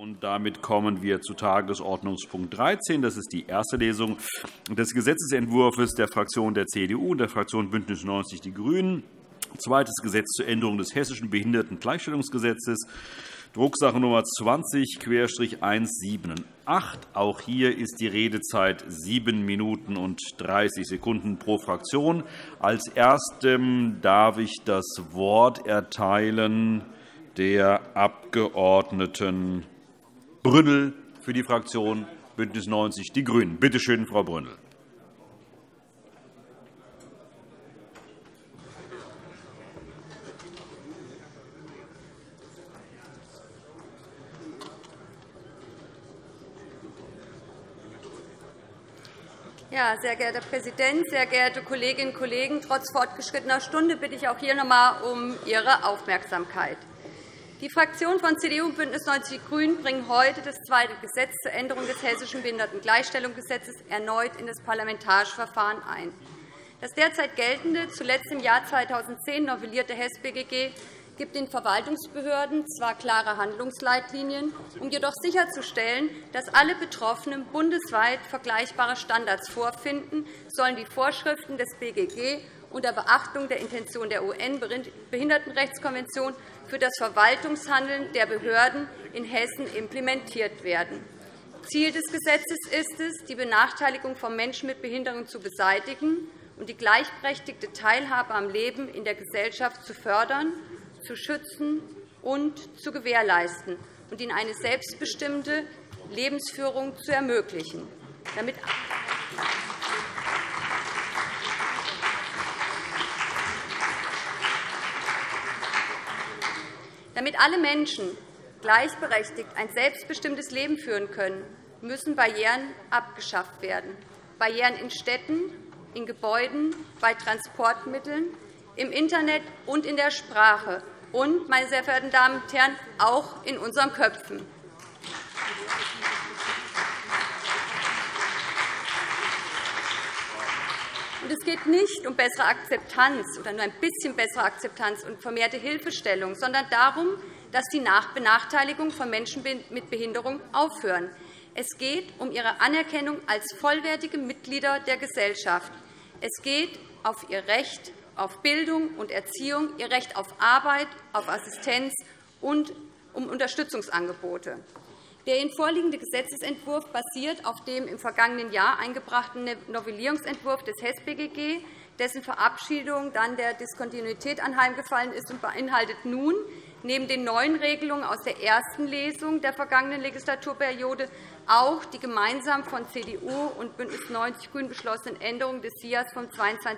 Damit kommen wir zu Tagesordnungspunkt 13. Das ist die erste Lesung des Gesetzentwurfs der Fraktion der CDU und der Fraktion BÜNDNIS 90 die GRÜNEN. Zweites Gesetz zur Änderung des Hessischen Behindertengleichstellungsgesetzes, Drucksache Nummer 20-178. Auch hier ist die Redezeit 7 Minuten und 30 Sekunden pro Fraktion. Als Erstem darf ich das Wort erteilen der Abgeordneten Brünnel für die Fraktion BÜNDNIS 90 die GRÜNEN. Bitte schön, Frau Brünnel. Ja, sehr geehrter Herr Präsident, sehr geehrte Kolleginnen und Kollegen! Trotz fortgeschrittener Stunde bitte ich auch hier noch einmal um Ihre Aufmerksamkeit. Die Fraktionen von CDU und BÜNDNIS 90 die GRÜNEN bringen heute das zweite Gesetz zur Änderung des Hessischen Behindertengleichstellungsgesetzes erneut in das parlamentarische Verfahren ein. Das derzeit geltende, zuletzt im Jahr 2010 novellierte HES-BGG gibt den Verwaltungsbehörden zwar klare Handlungsleitlinien, um jedoch sicherzustellen, dass alle Betroffenen bundesweit vergleichbare Standards vorfinden, sollen die Vorschriften des BGG unter Beachtung der Intention der UN-Behindertenrechtskonvention für das Verwaltungshandeln der Behörden in Hessen implementiert werden. Ziel des Gesetzes ist es, die Benachteiligung von Menschen mit Behinderung zu beseitigen und die gleichberechtigte Teilhabe am Leben in der Gesellschaft zu fördern, zu schützen und zu gewährleisten und ihnen eine selbstbestimmte Lebensführung zu ermöglichen. Damit alle Menschen gleichberechtigt ein selbstbestimmtes Leben führen können, müssen Barrieren abgeschafft werden. Barrieren in Städten, in Gebäuden, bei Transportmitteln, im Internet und in der Sprache und, meine sehr verehrten Damen und Herren, auch in unseren Köpfen. Es geht nicht um bessere Akzeptanz oder nur ein bisschen bessere Akzeptanz und vermehrte Hilfestellung, sondern darum, dass die Benachteiligung von Menschen mit Behinderung aufhören. Es geht um ihre Anerkennung als vollwertige Mitglieder der Gesellschaft. Es geht um ihr Recht auf Bildung und Erziehung, ihr Recht auf Arbeit, auf Assistenz und um Unterstützungsangebote. Der Ihnen vorliegende Gesetzentwurf basiert auf dem im vergangenen Jahr eingebrachten Novellierungsentwurf des HES-BGG, dessen Verabschiedung dann der Diskontinuität anheimgefallen ist und beinhaltet nun neben den neuen Regelungen aus der ersten Lesung der vergangenen Legislaturperiode auch die gemeinsam von CDU und BÜNDNIS 90 die GRÜNEN beschlossenen Änderungen des SIAS vom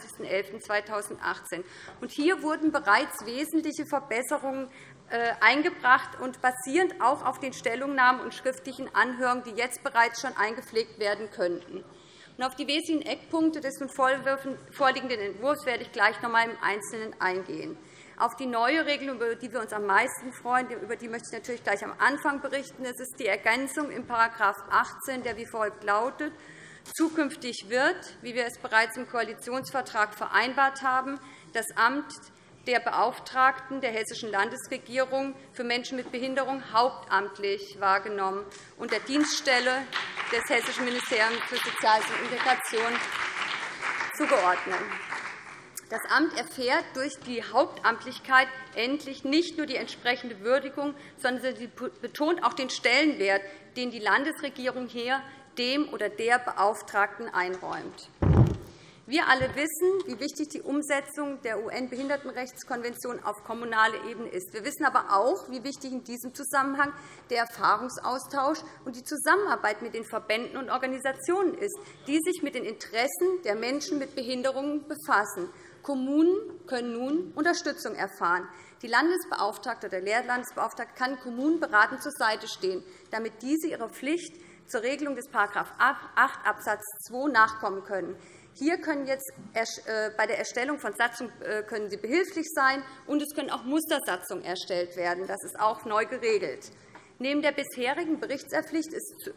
22.11.2018. Hier wurden bereits wesentliche Verbesserungen eingebracht und basierend auch auf den Stellungnahmen und schriftlichen Anhörungen, die jetzt bereits schon eingepflegt werden könnten. Auf die wesentlichen Eckpunkte des nun vorliegenden Entwurfs werde ich gleich noch einmal im Einzelnen eingehen. Auf die neue Regelung, über die wir uns am meisten freuen, über die möchte ich natürlich gleich am Anfang berichten. Es ist die Ergänzung in § 18, der wie folgt lautet: Zukünftig wird, wie wir es bereits im Koalitionsvertrag vereinbart haben, das Amt der Beauftragten der Hessischen Landesregierung für Menschen mit Behinderung hauptamtlich wahrgenommen und der Dienststelle des Hessischen Ministeriums für Soziales und Integration zugeordnet. Das Amt erfährt durch die Hauptamtlichkeit endlich nicht nur die entsprechende Würdigung, sondern sie betont auch den Stellenwert, den die Landesregierung hier dem oder der Beauftragten einräumt. Wir alle wissen, wie wichtig die Umsetzung der UN-Behindertenrechtskonvention auf kommunaler Ebene ist. Wir wissen aber auch, wie wichtig in diesem Zusammenhang der Erfahrungsaustausch und die Zusammenarbeit mit den Verbänden und Organisationen ist, die sich mit den Interessen der Menschen mit Behinderungen befassen. Kommunen können nun Unterstützung erfahren. Die Landesbeauftragte oder der Landesbeauftragte kann Kommunen beratend zur Seite stehen, damit diese ihrer Pflicht zur Regelung des § 8 Abs. 2 nachkommen können. Hier können jetzt bei der Erstellung von Satzungen können Sie behilflich sein, und es können auch Mustersatzungen erstellt werden. Das ist auch neu geregelt. Neben der bisherigen Berichtspflicht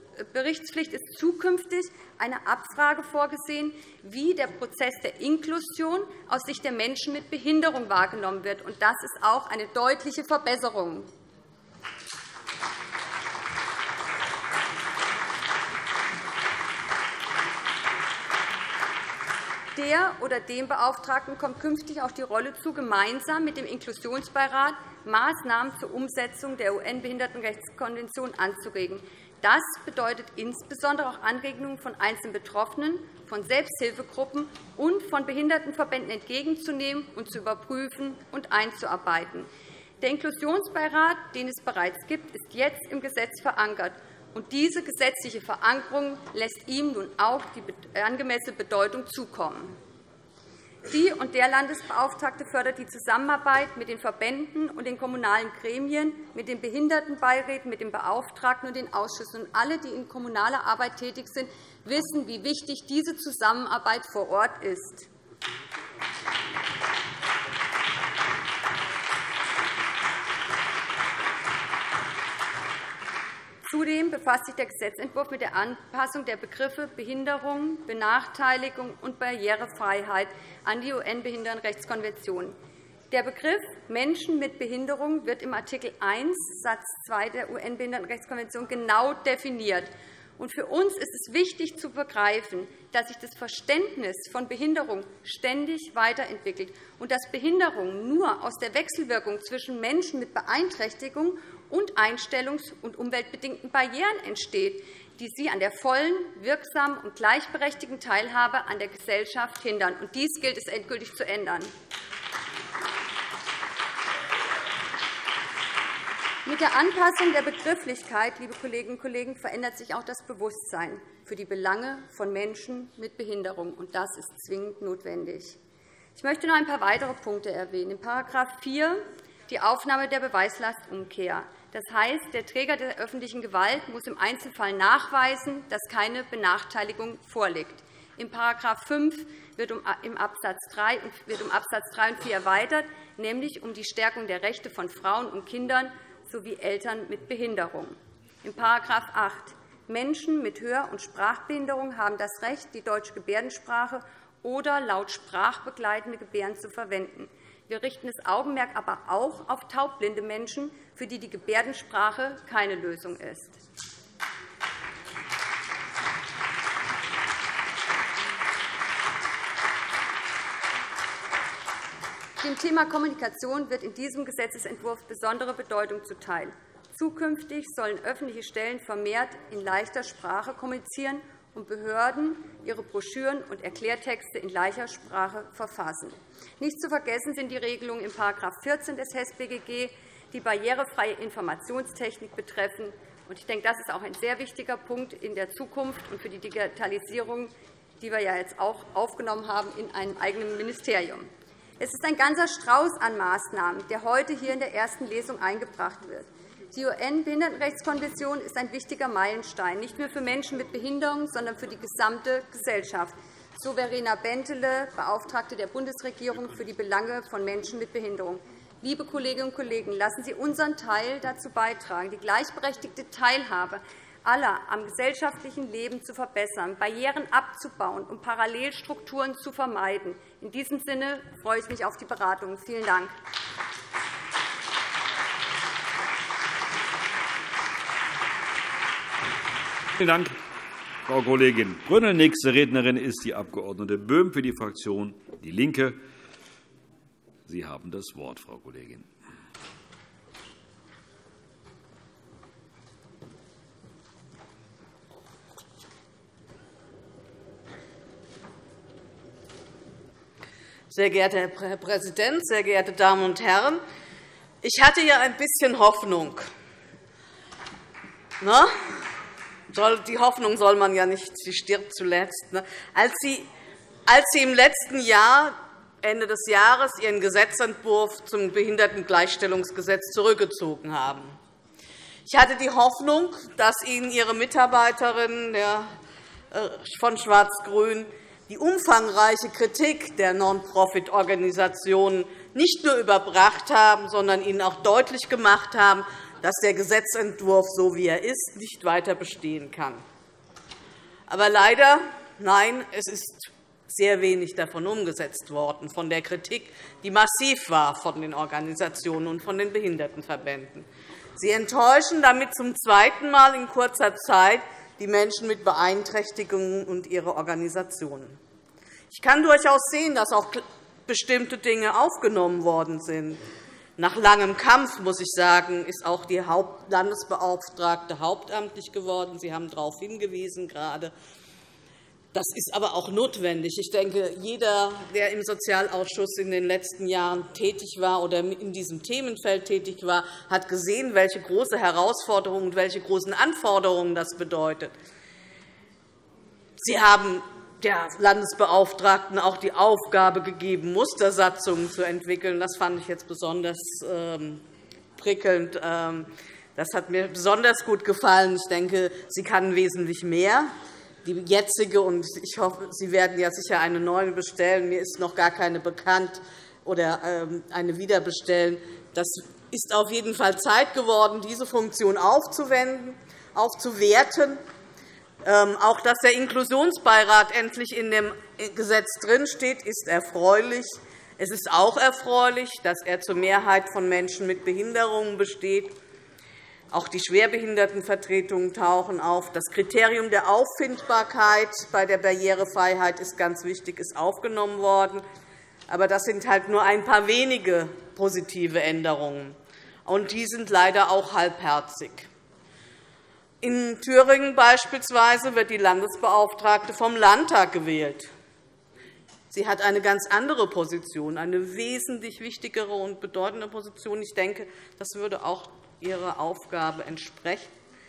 ist zukünftig eine Abfrage vorgesehen, wie der Prozess der Inklusion aus Sicht der Menschen mit Behinderung wahrgenommen wird. Das ist auch eine deutliche Verbesserung. Der oder dem Beauftragten kommt künftig auch die Rolle zu, gemeinsam mit dem Inklusionsbeirat Maßnahmen zur Umsetzung der UN-Behindertenrechtskonvention anzuregen. Das bedeutet insbesondere auch Anregungen von einzelnen Betroffenen, von Selbsthilfegruppen und von Behindertenverbänden entgegenzunehmen und zu überprüfen und einzuarbeiten. Der Inklusionsbeirat, den es bereits gibt, ist jetzt im Gesetz verankert. Und diese gesetzliche Verankerung lässt ihm nun auch die angemessene Bedeutung zukommen. Sie und der Landesbeauftragte fördert die Zusammenarbeit mit den Verbänden und den kommunalen Gremien, mit den Behindertenbeiräten, mit den Beauftragten und den Ausschüssen. Und alle, die in kommunaler Arbeit tätig sind, wissen, wie wichtig diese Zusammenarbeit vor Ort ist. Zudem befasst sich der Gesetzentwurf mit der Anpassung der Begriffe Behinderung, Benachteiligung und Barrierefreiheit an die UN-Behindertenrechtskonvention. Der Begriff Menschen mit Behinderung wird im Artikel 1 Satz 2 der UN-Behindertenrechtskonvention genau definiert. Für uns ist es wichtig zu begreifen, dass sich das Verständnis von Behinderung ständig weiterentwickelt und dass Behinderung nur aus der Wechselwirkung zwischen Menschen mit Beeinträchtigung und einstellungs- und umweltbedingten Barrieren entsteht, die sie an der vollen, wirksamen und gleichberechtigten Teilhabe an der Gesellschaft hindern. Dies gilt es endgültig zu ändern. Mit der Anpassung der Begrifflichkeit, liebe Kolleginnen und Kollegen, verändert sich auch das Bewusstsein für die Belange von Menschen mit Behinderung. Und das ist zwingend notwendig. Ich möchte noch ein paar weitere Punkte erwähnen. In § 4 die Aufnahme der Beweislastumkehr. Das heißt, der Träger der öffentlichen Gewalt muss im Einzelfall nachweisen, dass keine Benachteiligung vorliegt. In § 5 wird um Absatz 3 und 4 erweitert, nämlich um die Stärkung der Rechte von Frauen und Kindern sowie Eltern mit Behinderung. In § 8 Menschen mit Hör- und Sprachbehinderung haben das Recht, die deutsche Gebärdensprache oder laut sprachbegleitende Gebärden zu verwenden. Wir richten das Augenmerk aber auch auf taubblinde Menschen, für die die Gebärdensprache keine Lösung ist. Dem Thema Kommunikation wird in diesem Gesetzentwurf besondere Bedeutung zuteil. Zukünftig sollen öffentliche Stellen vermehrt in leichter Sprache kommunizieren und Behörden ihre Broschüren und Erklärtexte in leichter Sprache verfassen. Nicht zu vergessen sind die Regelungen in § 14 des HES-BGG, die barrierefreie Informationstechnik betreffen. Ich denke, das ist auch ein sehr wichtiger Punkt in der Zukunft und für die Digitalisierung, die wir ja jetzt auch aufgenommen haben in einem eigenen Ministerium. Es ist ein ganzer Strauß an Maßnahmen, der heute hier in der ersten Lesung eingebracht wird. Die UN-Behindertenrechtskonvention ist ein wichtiger Meilenstein, nicht nur für Menschen mit Behinderung, sondern für die gesamte Gesellschaft. So Verena Bentele, Beauftragte der Bundesregierung für die Belange von Menschen mit Behinderung. Liebe Kolleginnen und Kollegen, lassen Sie unseren Teil dazu beitragen, die gleichberechtigte Teilhabe aller am gesellschaftlichen Leben zu verbessern, Barrieren abzubauen und Parallelstrukturen zu vermeiden. In diesem Sinne freue ich mich auf die Beratungen. Vielen Dank. Vielen Dank, Frau Kollegin Brünnel. Nächste Rednerin ist die Abg. Böhm für die Fraktion DIE LINKE. Sie haben das Wort, Frau Kollegin. Sehr geehrter Herr Präsident, sehr geehrte Damen und Herren! Ich hatte ja ein bisschen Hoffnung. Die Hoffnung soll man ja nicht, sie stirbt zuletzt. Als Sie im letzten Jahr, Ende des Jahres, Ihren Gesetzentwurf zum Behindertengleichstellungsgesetz zurückgezogen haben. Ich hatte die Hoffnung, dass Ihnen Ihre Mitarbeiterinnen von Schwarz-Grün die umfangreiche Kritik der Non-Profit-Organisationen nicht nur überbracht haben, sondern ihnen auch deutlich gemacht haben, dass der Gesetzentwurf, so wie er ist, nicht weiter bestehen kann. Aber leider, nein, es ist sehr wenig davon umgesetzt worden, von der Kritik, die massiv war von den Organisationen und von den Behindertenverbänden. Sie enttäuschen damit zum zweiten Mal in kurzer Zeit die Menschen mit Beeinträchtigungen und ihre Organisationen. Ich kann durchaus sehen, dass auch bestimmte Dinge aufgenommen worden sind. Nach langem Kampf, muss ich sagen, ist auch die Landesbeauftragte hauptamtlich geworden. Sie haben darauf hingewiesen gerade. Das ist aber auch notwendig. Ich denke, jeder, der im Sozialausschuss in den letzten Jahren tätig war oder in diesem Themenfeld tätig war, hat gesehen, welche große Herausforderungen und welche großen Anforderungen das bedeutet. Sie haben der Landesbeauftragten auch die Aufgabe gegeben, Mustersatzungen zu entwickeln. Das fand ich jetzt besonders prickelnd. Das hat mir besonders gut gefallen. Ich denke, sie kann wesentlich mehr. Die jetzige, und ich hoffe, Sie werden ja sicher eine neue bestellen. Mir ist noch gar keine bekannt oder eine wiederbestellen. Das ist auf jeden Fall Zeit geworden, diese Funktion aufzuwerten. Auch dass der Inklusionsbeirat endlich in dem Gesetz drinsteht, ist erfreulich. Es ist auch erfreulich, dass er zur Mehrheit von Menschen mit Behinderungen besteht. Auch die Schwerbehindertenvertretungen tauchen auf. Das Kriterium der Auffindbarkeit bei der Barrierefreiheit ist ganz wichtig, ist aufgenommen worden. Aber das sind halt nur ein paar wenige positive Änderungen. Und die sind leider auch halbherzig. In Thüringen beispielsweise wird die Landesbeauftragte vom Landtag gewählt. Sie hat eine ganz andere Position, eine wesentlich wichtigere und bedeutende Position. Ich denke, das würde auch ihrer Aufgabe entsprechen.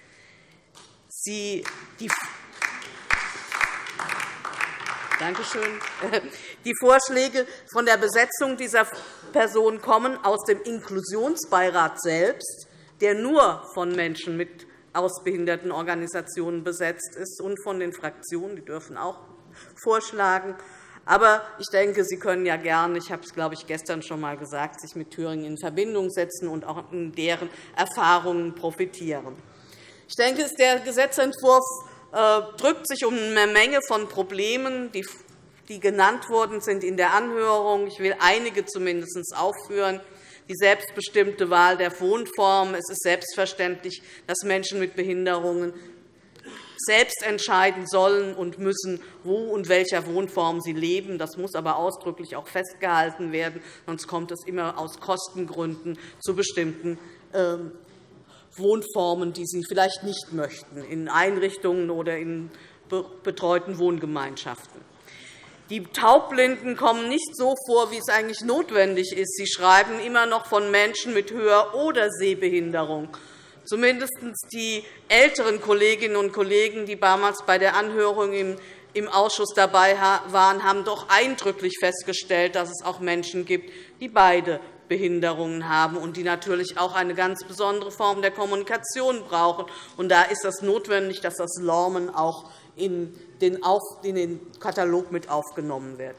Die Vorschläge von der Besetzung dieser Person kommen aus dem Inklusionsbeirat selbst, der nur von Menschen aus Behindertenorganisationen besetzt ist, und von den Fraktionen. Die dürfen auch vorschlagen. Aber ich denke, Sie können ja gerne, ich habe es, glaube ich, gestern schon einmal gesagt, sich mit Thüringen in Verbindung setzen und auch in deren Erfahrungen profitieren. Ich denke, der Gesetzentwurf drückt sich um eine Menge von Problemen, die genannt worden sind in der Anhörung. Ich will einige zumindest aufführen. Die selbstbestimmte Wahl der Wohnform. Es ist selbstverständlich, dass Menschen mit Behinderungen selbst entscheiden sollen und müssen, wo und welcher Wohnform sie leben. Das muss aber ausdrücklich auch festgehalten werden, sonst kommt es immer aus Kostengründen zu bestimmten Wohnformen, die sie vielleicht nicht möchten, in Einrichtungen oder in betreuten Wohngemeinschaften. Die Taubblinden kommen nicht so vor, wie es eigentlich notwendig ist. Sie schreiben immer noch von Menschen mit Hör- oder Sehbehinderung. Zumindest die älteren Kolleginnen und Kollegen, die damals bei der Anhörung im Ausschuss dabei waren, haben doch eindrücklich festgestellt, dass es auch Menschen gibt, die beide Behinderungen haben und die natürlich auch eine ganz besondere Form der Kommunikation brauchen. Und da ist es notwendig, dass das Lormen auch in den Katalog mit aufgenommen wird.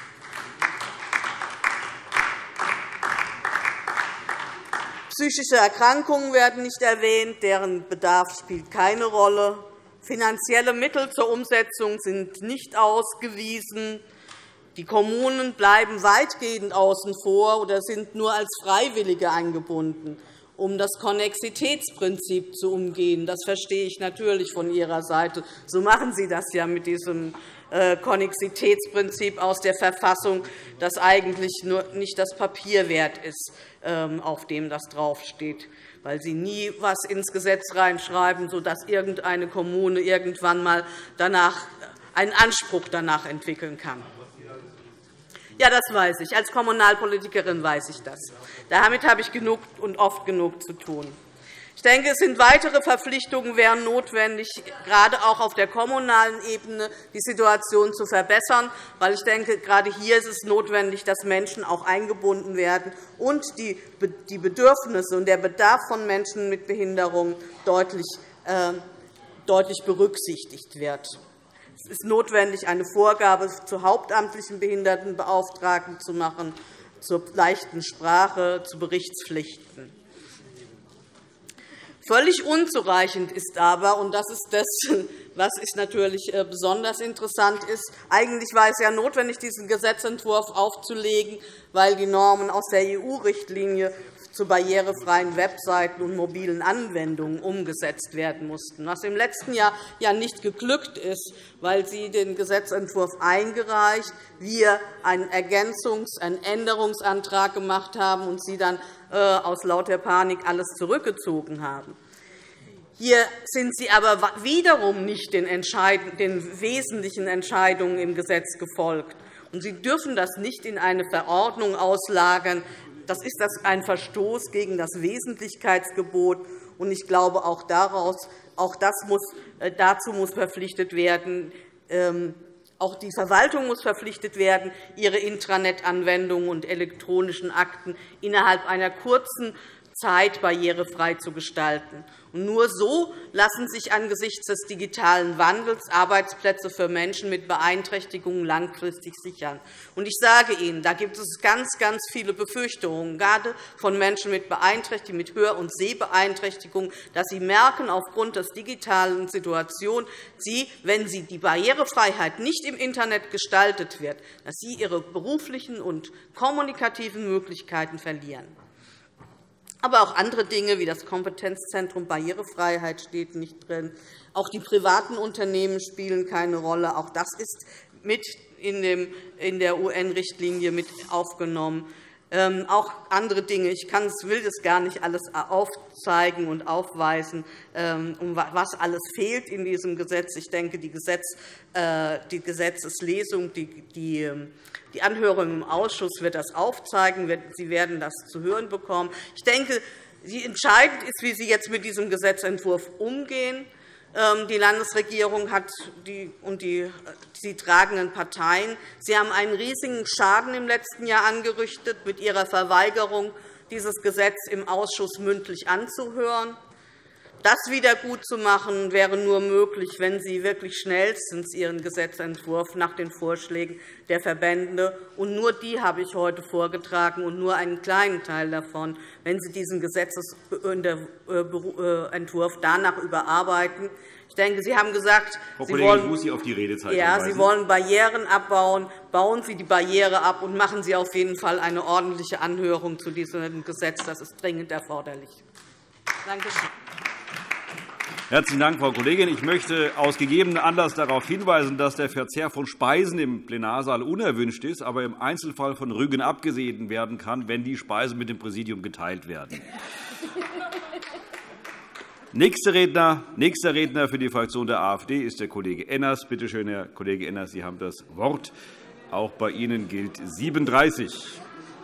Psychische Erkrankungen werden nicht erwähnt, deren Bedarf spielt keine Rolle. Finanzielle Mittel zur Umsetzung sind nicht ausgewiesen. Die Kommunen bleiben weitgehend außen vor oder sind nur als Freiwillige eingebunden, um das Konnexitätsprinzip zu umgehen. Das verstehe ich natürlich von Ihrer Seite. So machen Sie das ja mit diesem Konnexitätsprinzip aus der Verfassung, das eigentlich nur nicht das Papier wert ist, auf dem das draufsteht, weil Sie nie etwas ins Gesetz reinschreiben, sodass irgendeine Kommune irgendwann einmal einen Anspruch danach entwickeln kann. Ja, das weiß ich. Als Kommunalpolitikerin weiß ich das. Damit habe ich genug und oft genug zu tun. Ich denke, es sind weitere Verpflichtungen wären notwendig, gerade auch auf der kommunalen Ebene die Situation zu verbessern, weil ich denke, gerade hier ist es notwendig, dass Menschen auch eingebunden werden und die Bedürfnisse und der Bedarf von Menschen mit Behinderung deutlich berücksichtigt wird. Es ist notwendig, eine Vorgabe zur hauptamtlichen Behindertenbeauftragten zu machen, zur leichten Sprache, zu Berichtspflichten. Völlig unzureichend ist aber, und das ist das, was natürlich besonders interessant ist, eigentlich war es ja notwendig, diesen Gesetzentwurf aufzulegen, weil die Normen aus der EU-Richtlinie zu barrierefreien Webseiten und mobilen Anwendungen umgesetzt werden mussten, was im letzten Jahr ja nicht geglückt ist, weil Sie den Gesetzentwurf eingereicht, wir einen einen Änderungsantrag gemacht haben und Sie dann aus lauter Panik alles zurückgezogen haben. Hier sind Sie aber wiederum nicht den wesentlichen Entscheidungen im Gesetz gefolgt. Und Sie dürfen das nicht in eine Verordnung auslagern. Das ist ein Verstoß gegen das Wesentlichkeitsgebot. Und ich glaube, auch dazu muss verpflichtet werden, auch die Verwaltung muss verpflichtet werden, ihre Intranet-Anwendungen und elektronischen Akten innerhalb einer kurzen Zeit barrierefrei zu gestalten. Und nur so lassen sich angesichts des digitalen Wandels Arbeitsplätze für Menschen mit Beeinträchtigungen langfristig sichern. Und ich sage Ihnen, da gibt es ganz viele Befürchtungen, gerade von Menschen mit Beeinträchtigungen, mit Hör- und Sehbeeinträchtigungen, dass sie merken, aufgrund der digitalen Situation, wenn die Barrierefreiheit nicht im Internet gestaltet wird, dass sie ihre beruflichen und kommunikativen Möglichkeiten verlieren. Aber auch andere Dinge wie das Kompetenzzentrum Barrierefreiheit steht nicht drin. Auch die privaten Unternehmen spielen keine Rolle. Auch das ist mit in der UN-Richtlinie mit aufgenommen. Auch andere Dinge. Ich will das gar nicht alles aufzeigen und aufweisen, was alles fehlt in diesem Gesetz. Ich denke, die Gesetzeslesung, die Anhörung im Ausschuss wird das aufzeigen. Sie werden das zu hören bekommen. Ich denke, entscheidend ist, wie Sie jetzt mit diesem Gesetzentwurf umgehen. Die Landesregierung und die tragenden Parteien haben einen riesigen Schaden im letzten Jahr angerichtet mit ihrer Verweigerung, dieses Gesetz im Ausschuss mündlich anzuhören. Das wiedergutzumachen wäre nur möglich, wenn Sie wirklich schnellstens Ihren Gesetzentwurf nach den Vorschlägen der Verbände – und nur die habe ich heute vorgetragen und nur einen kleinen Teil davon – wenn Sie diesen Gesetzentwurf danach überarbeiten. Ich denke, Sie haben gesagt, Sie wollen Barrieren abbauen. Bauen Sie die Barriere ab und machen Sie auf jeden Fall eine ordentliche Anhörung zu diesem Gesetz. Das ist dringend erforderlich. Danke schön. Herzlichen Dank, Frau Kollegin. Ich möchte aus gegebenem Anlass darauf hinweisen, dass der Verzehr von Speisen im Plenarsaal unerwünscht ist, aber im Einzelfall von Rügen abgesehen werden kann, wenn die Speisen mit dem Präsidium geteilt werden. Nächster Redner für die Fraktion der AfD ist der Kollege Enners. Bitte schön, Herr Kollege Enners, Sie haben das Wort. Auch bei Ihnen gilt 37.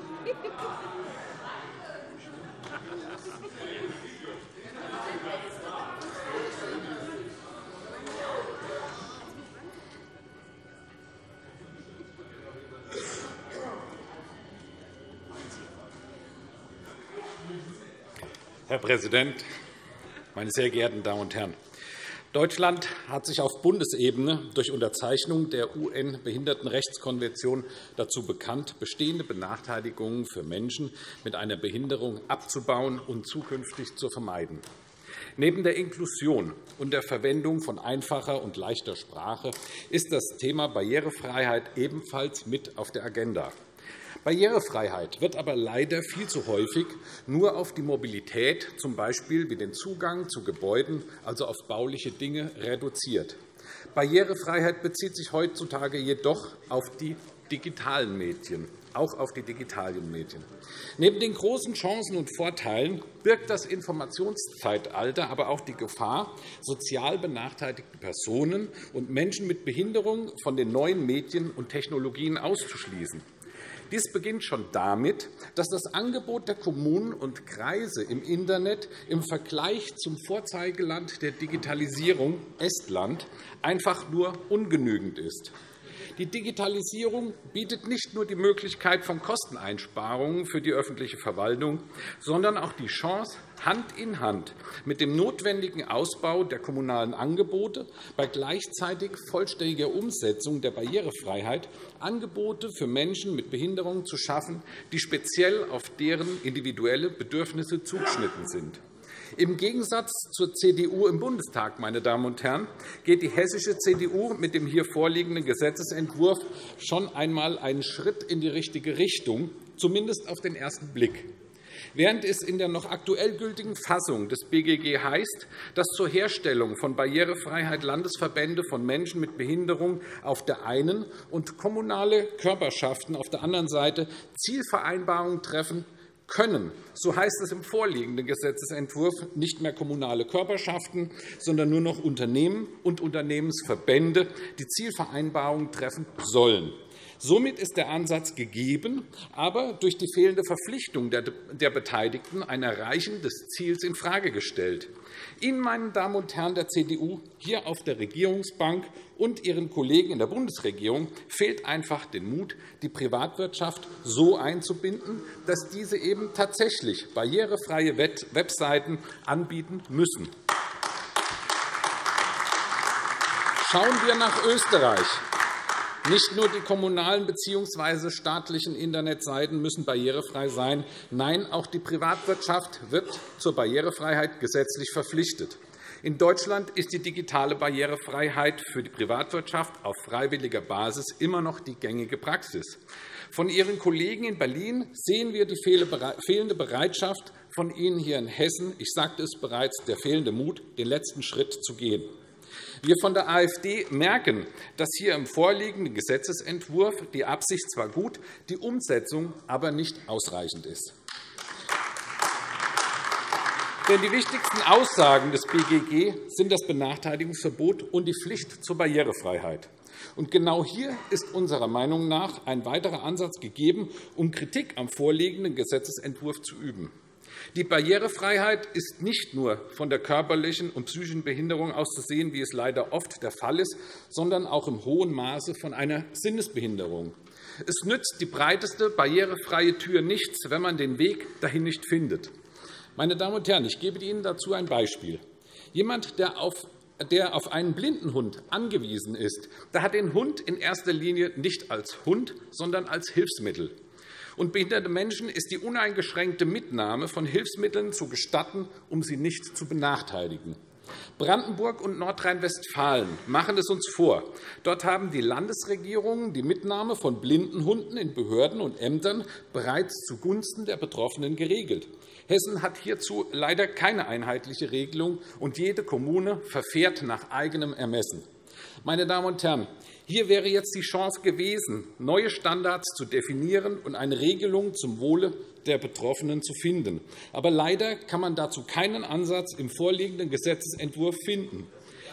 Herr Präsident, meine sehr geehrten Damen und Herren! Deutschland hat sich auf Bundesebene durch Unterzeichnung der UN-Behindertenrechtskonvention dazu bekannt, bestehende Benachteiligungen für Menschen mit einer Behinderung abzubauen und zukünftig zu vermeiden. Neben der Inklusion und der Verwendung von einfacher und leichter Sprache ist das Thema Barrierefreiheit ebenfalls mit auf der Agenda. Barrierefreiheit wird aber leider viel zu häufig nur auf die Mobilität, z. B. wie den Zugang zu Gebäuden, also auf bauliche Dinge, reduziert. Barrierefreiheit bezieht sich heutzutage jedoch auf die digitalen Medien. Auch auf die digitalen Medien. Neben den großen Chancen und Vorteilen birgt das Informationszeitalter aber auch die Gefahr, sozial benachteiligte Personen und Menschen mit Behinderung von den neuen Medien und Technologien auszuschließen. Dies beginnt schon damit, dass das Angebot der Kommunen und Kreise im Internet im Vergleich zum Vorzeigeland der Digitalisierung, Estland, einfach nur ungenügend ist. Die Digitalisierung bietet nicht nur die Möglichkeit von Kosteneinsparungen für die öffentliche Verwaltung, sondern auch die Chance, Hand in Hand mit dem notwendigen Ausbau der kommunalen Angebote bei gleichzeitig vollständiger Umsetzung der Barrierefreiheit Angebote für Menschen mit Behinderung zu schaffen, die speziell auf deren individuelle Bedürfnisse zugeschnitten sind. Im Gegensatz zur CDU im Bundestag, meine Damen und Herren, geht die hessische CDU mit dem hier vorliegenden Gesetzentwurf schon einmal einen Schritt in die richtige Richtung, zumindest auf den ersten Blick. Während es in der noch aktuell gültigen Fassung des BGG heißt, dass zur Herstellung von Barrierefreiheit Landesverbände von Menschen mit Behinderung auf der einen und kommunale Körperschaften auf der anderen Seite Zielvereinbarungen treffen können, so heißt es im vorliegenden Gesetzentwurf nicht mehr kommunale Körperschaften, sondern nur noch Unternehmen und Unternehmensverbände, die Zielvereinbarungen treffen sollen. Somit ist der Ansatz gegeben, aber durch die fehlende Verpflichtung der Beteiligten ein Erreichen des Ziels infrage gestellt. Ihnen, meine Damen und Herren der CDU, hier auf der Regierungsbank und Ihren Kollegen in der Bundesregierung fehlt einfach der Mut, die Privatwirtschaft so einzubinden, dass diese eben tatsächlich barrierefreie Webseiten anbieten müssen. Schauen wir nach Österreich. Nicht nur die kommunalen bzw. staatlichen Internetseiten müssen barrierefrei sein. Nein, auch die Privatwirtschaft wird zur Barrierefreiheit gesetzlich verpflichtet. In Deutschland ist die digitale Barrierefreiheit für die Privatwirtschaft auf freiwilliger Basis immer noch die gängige Praxis. Von Ihren Kollegen in Berlin sehen wir die fehlende Bereitschaft, von Ihnen hier in Hessen, ich sagte es bereits, der fehlende Mut, den letzten Schritt zu gehen. Wir von der AfD merken, dass hier im vorliegenden Gesetzentwurf die Absicht zwar gut, die Umsetzung aber nicht ausreichend ist. Denn die wichtigsten Aussagen des BGG sind das Benachteiligungsverbot und die Pflicht zur Barrierefreiheit. Und genau hier ist unserer Meinung nach ein weiterer Ansatz gegeben, um Kritik am vorliegenden Gesetzentwurf zu üben. Die Barrierefreiheit ist nicht nur von der körperlichen und psychischen Behinderung auszusehen, wie es leider oft der Fall ist, sondern auch im hohen Maße von einer Sinnesbehinderung. Es nützt die breiteste barrierefreie Tür nichts, wenn man den Weg dahin nicht findet. Meine Damen und Herren, ich gebe Ihnen dazu ein Beispiel. Jemand, der auf einen blinden Hund angewiesen ist, der hat den Hund in erster Linie nicht als Hund, sondern als Hilfsmittel. Und behinderte Menschen ist die uneingeschränkte Mitnahme von Hilfsmitteln zu gestatten, um sie nicht zu benachteiligen. Brandenburg und Nordrhein-Westfalen machen es uns vor. Dort haben die Landesregierungen die Mitnahme von blinden Hunden in Behörden und Ämtern bereits zugunsten der Betroffenen geregelt. Hessen hat hierzu leider keine einheitliche Regelung, und jede Kommune verfährt nach eigenem Ermessen. Meine Damen und Herren, hier wäre jetzt die Chance gewesen, neue Standards zu definieren und eine Regelung zum Wohle der Betroffenen zu finden. Aber leider kann man dazu keinen Ansatz im vorliegenden Gesetzentwurf finden.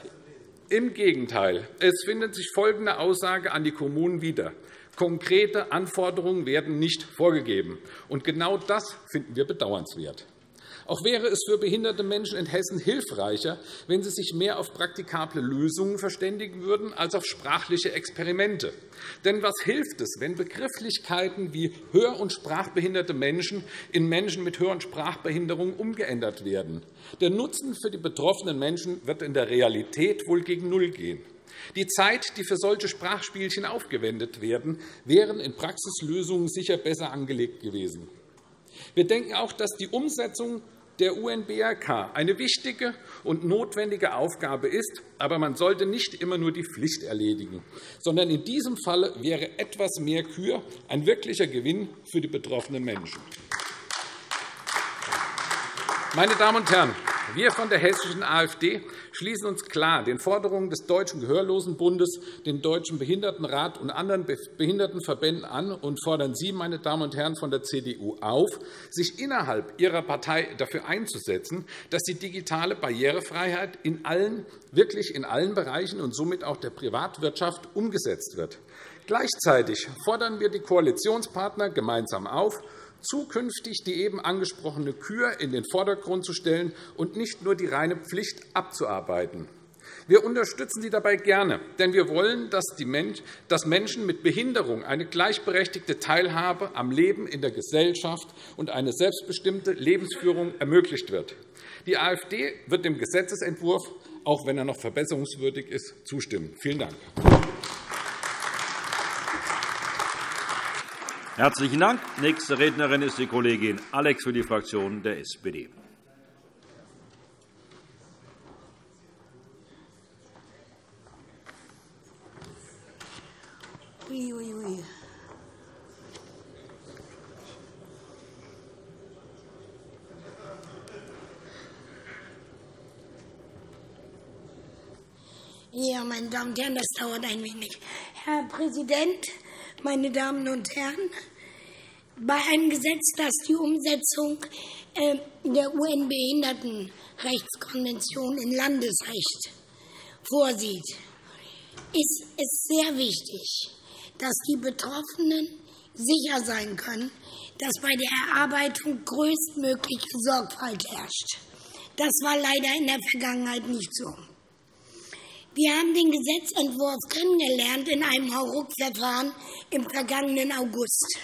Im Gegenteil, es findet sich folgende Aussage an die Kommunen wieder. Konkrete Anforderungen werden nicht vorgegeben. Und genau das finden wir bedauernswert. Auch wäre es für behinderte Menschen in Hessen hilfreicher, wenn sie sich mehr auf praktikable Lösungen verständigen würden als auf sprachliche Experimente. Denn was hilft es, wenn Begrifflichkeiten wie hör- und sprachbehinderte Menschen in Menschen mit Hör- und Sprachbehinderung umgeändert werden? Der Nutzen für die betroffenen Menschen wird in der Realität wohl gegen Null gehen. Die Zeit, die für solche Sprachspielchen aufgewendet werden, wären in Praxislösungen sicher besser angelegt gewesen. Wir denken auch, dass die Umsetzung der UN-BRK eine wichtige und notwendige Aufgabe ist. Aber man sollte nicht immer nur die Pflicht erledigen, sondern in diesem Falle wäre etwas mehr Kür ein wirklicher Gewinn für die betroffenen Menschen. Meine Damen und Herren, wir von der hessischen AfD schließen uns klar den Forderungen des Deutschen Gehörlosenbundes, dem Deutschen Behindertenrat und anderen Behindertenverbänden an und fordern Sie, meine Damen und Herren von der CDU, auf, sich innerhalb Ihrer Partei dafür einzusetzen, dass die digitale Barrierefreiheit wirklich in allen Bereichen und somit auch der Privatwirtschaft umgesetzt wird. Gleichzeitig fordern wir die Koalitionspartner gemeinsam auf, zukünftig die eben angesprochene Kür in den Vordergrund zu stellen und nicht nur die reine Pflicht abzuarbeiten. Wir unterstützen Sie dabei gerne, denn wir wollen, dass Menschen mit Behinderung eine gleichberechtigte Teilhabe am Leben in der Gesellschaft und eine selbstbestimmte Lebensführung ermöglicht wird. Die AfD wird dem Gesetzentwurf, auch wenn er noch verbesserungswürdig ist, zustimmen. Vielen Dank. Herzlichen Dank. Nächste Rednerin ist die Kollegin Alex für die Fraktion der SPD. Ja, meine Damen und Herren, das dauert ein wenig. Herr Präsident, meine Damen und Herren, bei einem Gesetz, das die Umsetzung der UN-Behindertenrechtskonvention in Landesrecht vorsieht, ist es sehr wichtig, dass die Betroffenen sicher sein können, dass bei der Erarbeitung größtmögliche Sorgfalt herrscht. Das war leider in der Vergangenheit nicht so. Wir haben den Gesetzentwurf kennengelernt in einem Hauruck-Verfahren im vergangenen August.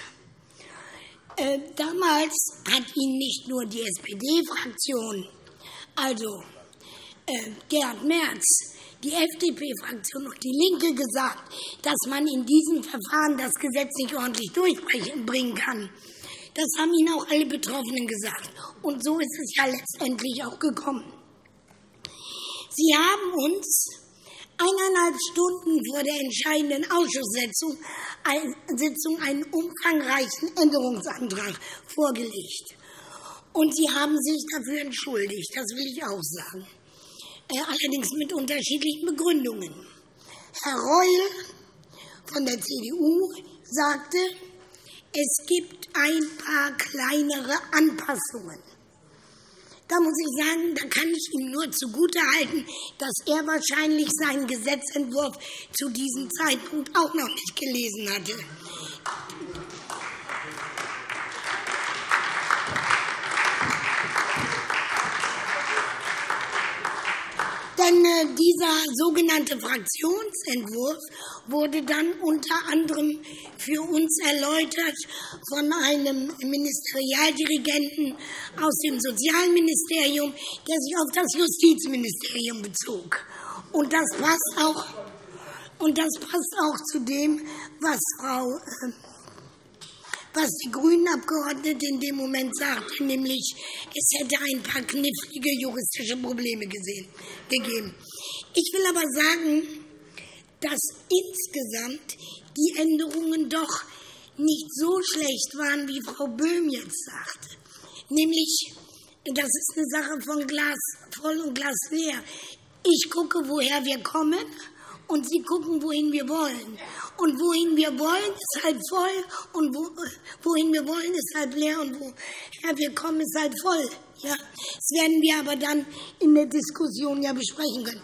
Damals hat ihn nicht nur die SPD-Fraktion, also Gerhard Merz, die FDP-Fraktion und die Linke gesagt, dass man in diesem Verfahren das Gesetz nicht ordentlich durchbringen kann. Das haben Ihnen auch alle Betroffenen gesagt. Und so ist es ja letztendlich auch gekommen. Sie haben uns 1,5 Stunden vor der entscheidenden Ausschusssitzung einen umfangreichen Änderungsantrag vorgelegt. Und Sie haben sich dafür entschuldigt, das will ich auch sagen. Allerdings mit unterschiedlichen Begründungen. Herr Reul von der CDU sagte, es gibt ein paar kleinere Anpassungen. Da muss ich sagen, da kann ich ihm nur zugutehalten, dass er wahrscheinlich seinen Gesetzentwurf zu diesem Zeitpunkt auch noch nicht gelesen hatte. Denn dieser sogenannte Fraktionsentwurf wurde dann unter anderem für uns erläutert von einem Ministerialdirigenten aus dem Sozialministerium, der sich auf das Justizministerium bezog. Und das passt auch zu dem, was die Grünen-Abgeordnete in dem Moment sagte, nämlich es hätte ein paar knifflige juristische Probleme gegeben. Ich will aber sagen, dass insgesamt die Änderungen doch nicht so schlecht waren, wie Frau Böhm jetzt sagte. Nämlich, das ist eine Sache von Glas voll und Glas leer. Ich gucke, woher wir kommen, und Sie gucken, wohin wir wollen. Und wohin wir wollen, ist halb voll, und wohin wir wollen, ist halb leer, und woher wir kommen, ist halb voll. Ja? Das werden wir aber dann in der Diskussion ja besprechen können.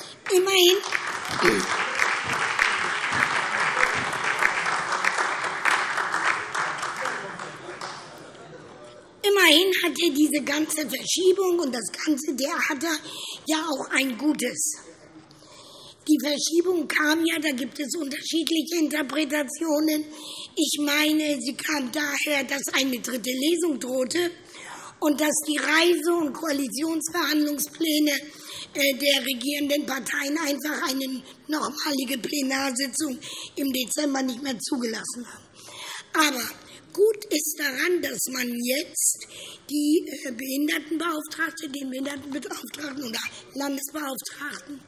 Immerhin hat er diese ganze Verschiebung und das ganze Theater ja auch ein Gutes. Die Verschiebung kam ja, da gibt es unterschiedliche Interpretationen. Ich meine, sie kam daher, dass eine dritte Lesung drohte und dass die Reise- und Koalitionsverhandlungspläne der regierenden Parteien einfach eine nochmalige Plenarsitzung im Dezember nicht mehr zugelassen haben. Aber gut ist daran, dass man jetzt die Behindertenbeauftragte, den Behindertenbeauftragten oder Landesbeauftragten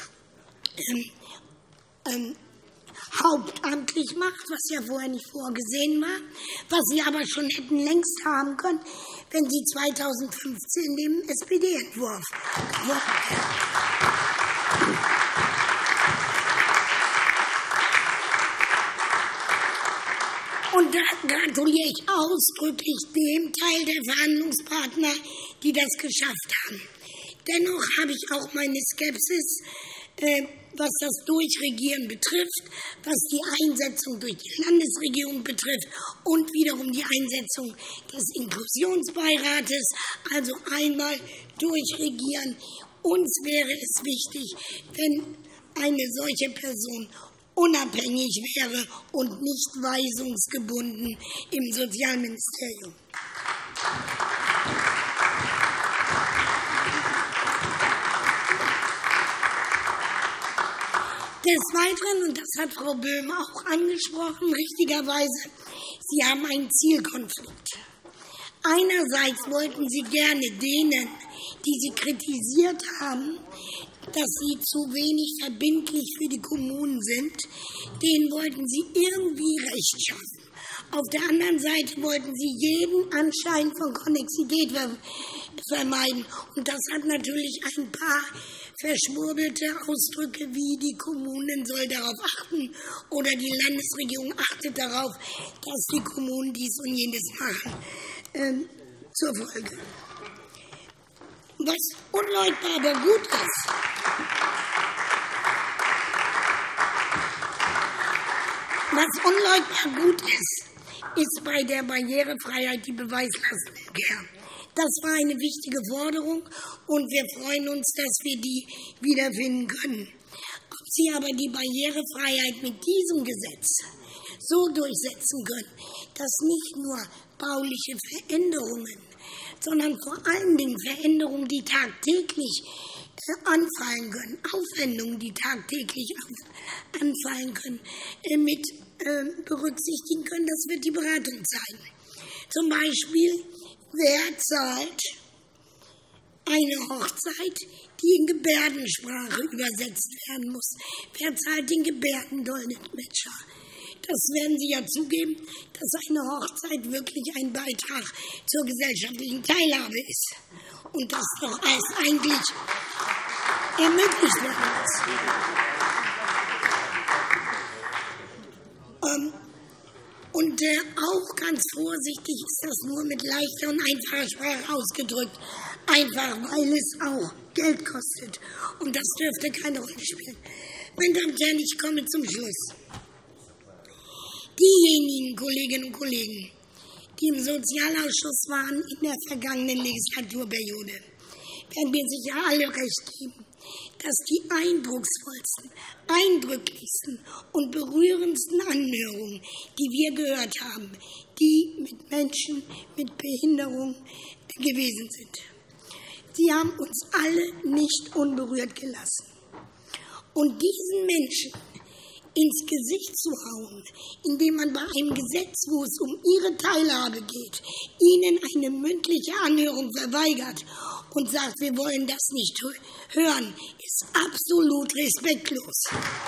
hauptamtlich macht, was ja vorher nicht vorgesehen war, was sie aber schon hätten längst haben können, wenn sie 2015 dem SPD-Entwurf gefolgt wären. Und da gratuliere ich ausdrücklich dem Teil der Verhandlungspartner, die das geschafft haben. Dennoch habe ich auch meine Skepsis, was das Durchregieren betrifft, was die Einsetzung durch die Landesregierung betrifft und wiederum die Einsetzung des Inklusionsbeirates, also einmal durchregieren. Uns wäre es wichtig, wenn eine solche Person unabhängig wäre und nicht weisungsgebunden im Sozialministerium. Des Weiteren, und das hat Frau Böhm auch angesprochen, richtigerweise, Sie haben einen Zielkonflikt. Einerseits wollten Sie gerne denen, die Sie kritisiert haben, dass sie zu wenig verbindlich für die Kommunen sind, denen wollten Sie irgendwie Recht schaffen. Auf der anderen Seite wollten Sie jeden Anschein von Konnexität vermeiden. Und das hat natürlich ein paar verschwurbelte Ausdrücke wie die Kommunen soll darauf achten oder die Landesregierung achtet darauf, dass die Kommunen dies und jenes machen, zur Folge. Was unleugbar aber gut ist, ist bei der Barrierefreiheit die Beweislastumkehr. Das war eine wichtige Forderung, und wir freuen uns, dass wir die wiederfinden können. Ob Sie aber die Barrierefreiheit mit diesem Gesetz so durchsetzen können, dass nicht nur bauliche Veränderungen, sondern vor allen Dingen Veränderungen, die tagtäglich anfallen können, Aufwendungen, die tagtäglich anfallen können, mit berücksichtigen können, das wird die Beratung zeigen. Zum Beispiel, wer zahlt eine Hochzeit, die in Gebärdensprache übersetzt werden muss? Wer zahlt den Gebärdendolmetscher? Das werden Sie ja zugeben, dass eine Hochzeit wirklich ein Beitrag zur gesellschaftlichen Teilhabe ist und das doch erst eigentlich ermöglicht werden muss. Und auch ganz vorsichtig ist das nur mit leichter und einfacher Sprache ausgedrückt, einfach weil es auch Geld kostet. Und das dürfte keine Rolle spielen. Meine Damen und Herren, ich komme zum Schluss. Diejenigen Kolleginnen und Kollegen, die im Sozialausschuss waren in der vergangenen Legislaturperiode, werden mir sicher alle recht geben, dass die eindrucksvollsten, eindrücklichsten und berührendsten Anhörungen, die wir gehört haben, die mit Menschen mit Behinderung gewesen sind. Sie haben uns alle nicht unberührt gelassen. Und diesen Menschen ins Gesicht zu hauen, indem man bei einem Gesetz, wo es um ihre Teilhabe geht, ihnen eine mündliche Anhörung verweigert und sagt, wir wollen das nicht hören, ist absolut respektlos.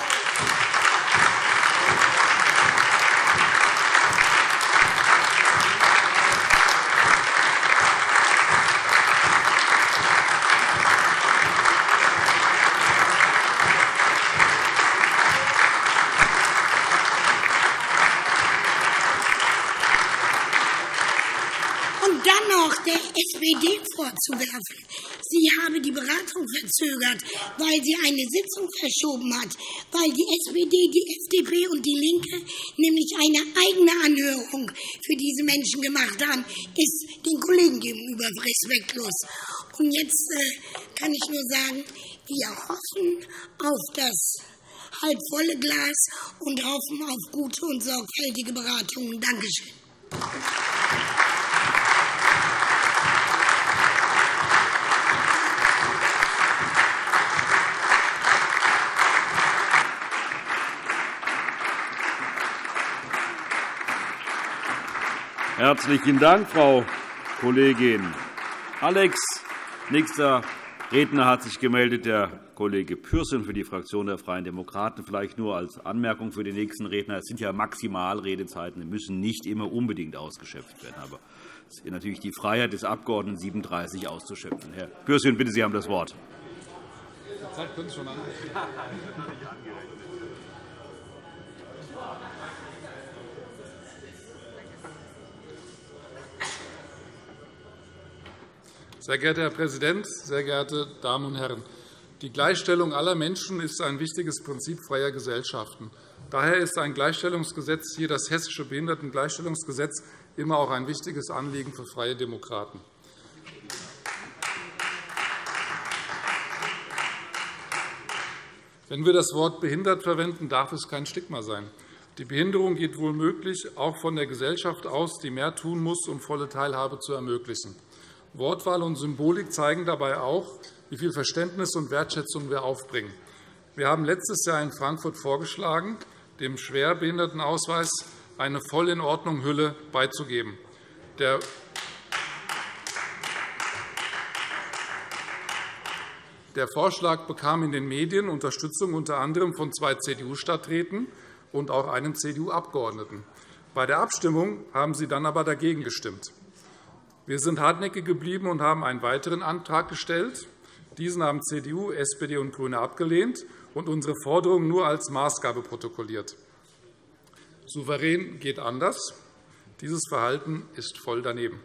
Der SPD vorzuwerfen, sie habe die Beratung verzögert, weil sie eine Sitzung verschoben hat, weil die SPD, die FDP und die Linke nämlich eine eigene Anhörung für diese Menschen gemacht haben, ist den Kollegen gegenüber respektlos. Und jetzt kann ich nur sagen, wir hoffen auf das halbvolle Glas und hoffen auf gute und sorgfältige Beratungen. Dankeschön. Herzlichen Dank, Frau Kollegin Alex. Nächster Redner hat sich gemeldet, der Kollege Pürsün für die Fraktion der Freien Demokraten. Vielleicht nur als Anmerkung für den nächsten Redner. Es sind ja Maximalredezeiten, die müssen nicht immer unbedingt ausgeschöpft werden. Aber es ist natürlich die Freiheit des Abgeordneten, 37 auszuschöpfen. Herr Pürsün, bitte, Sie haben das Wort. Die Zeit können Sie schon an. Sehr geehrter Herr Präsident, sehr geehrte Damen und Herren! Die Gleichstellung aller Menschen ist ein wichtiges Prinzip freier Gesellschaften. Daher ist ein Gleichstellungsgesetz, hier das Hessische Behindertengleichstellungsgesetz, immer auch ein wichtiges Anliegen für Freie Demokraten. Wenn wir das Wort behindert verwenden, darf es kein Stigma sein. Die Behinderung geht womöglich auch von der Gesellschaft aus, die mehr tun muss, um volle Teilhabe zu ermöglichen. Wortwahl und Symbolik zeigen dabei auch, wie viel Verständnis und Wertschätzung wir aufbringen. Wir haben letztes Jahr in Frankfurt vorgeschlagen, dem Schwerbehindertenausweis eine Voll-in-Ordnung-Hülle beizugeben. Der Vorschlag bekam in den Medien Unterstützung unter anderem von 2 CDU-Stadträten und auch einem CDU-Abgeordneten. Bei der Abstimmung haben Sie dann aber dagegen gestimmt. Wir sind hartnäckig geblieben und haben einen weiteren Antrag gestellt. Diesen haben CDU, SPD und GRÜNE abgelehnt und unsere Forderungen nur als Maßgabe protokolliert. Souverän geht anders. Dieses Verhalten ist voll daneben.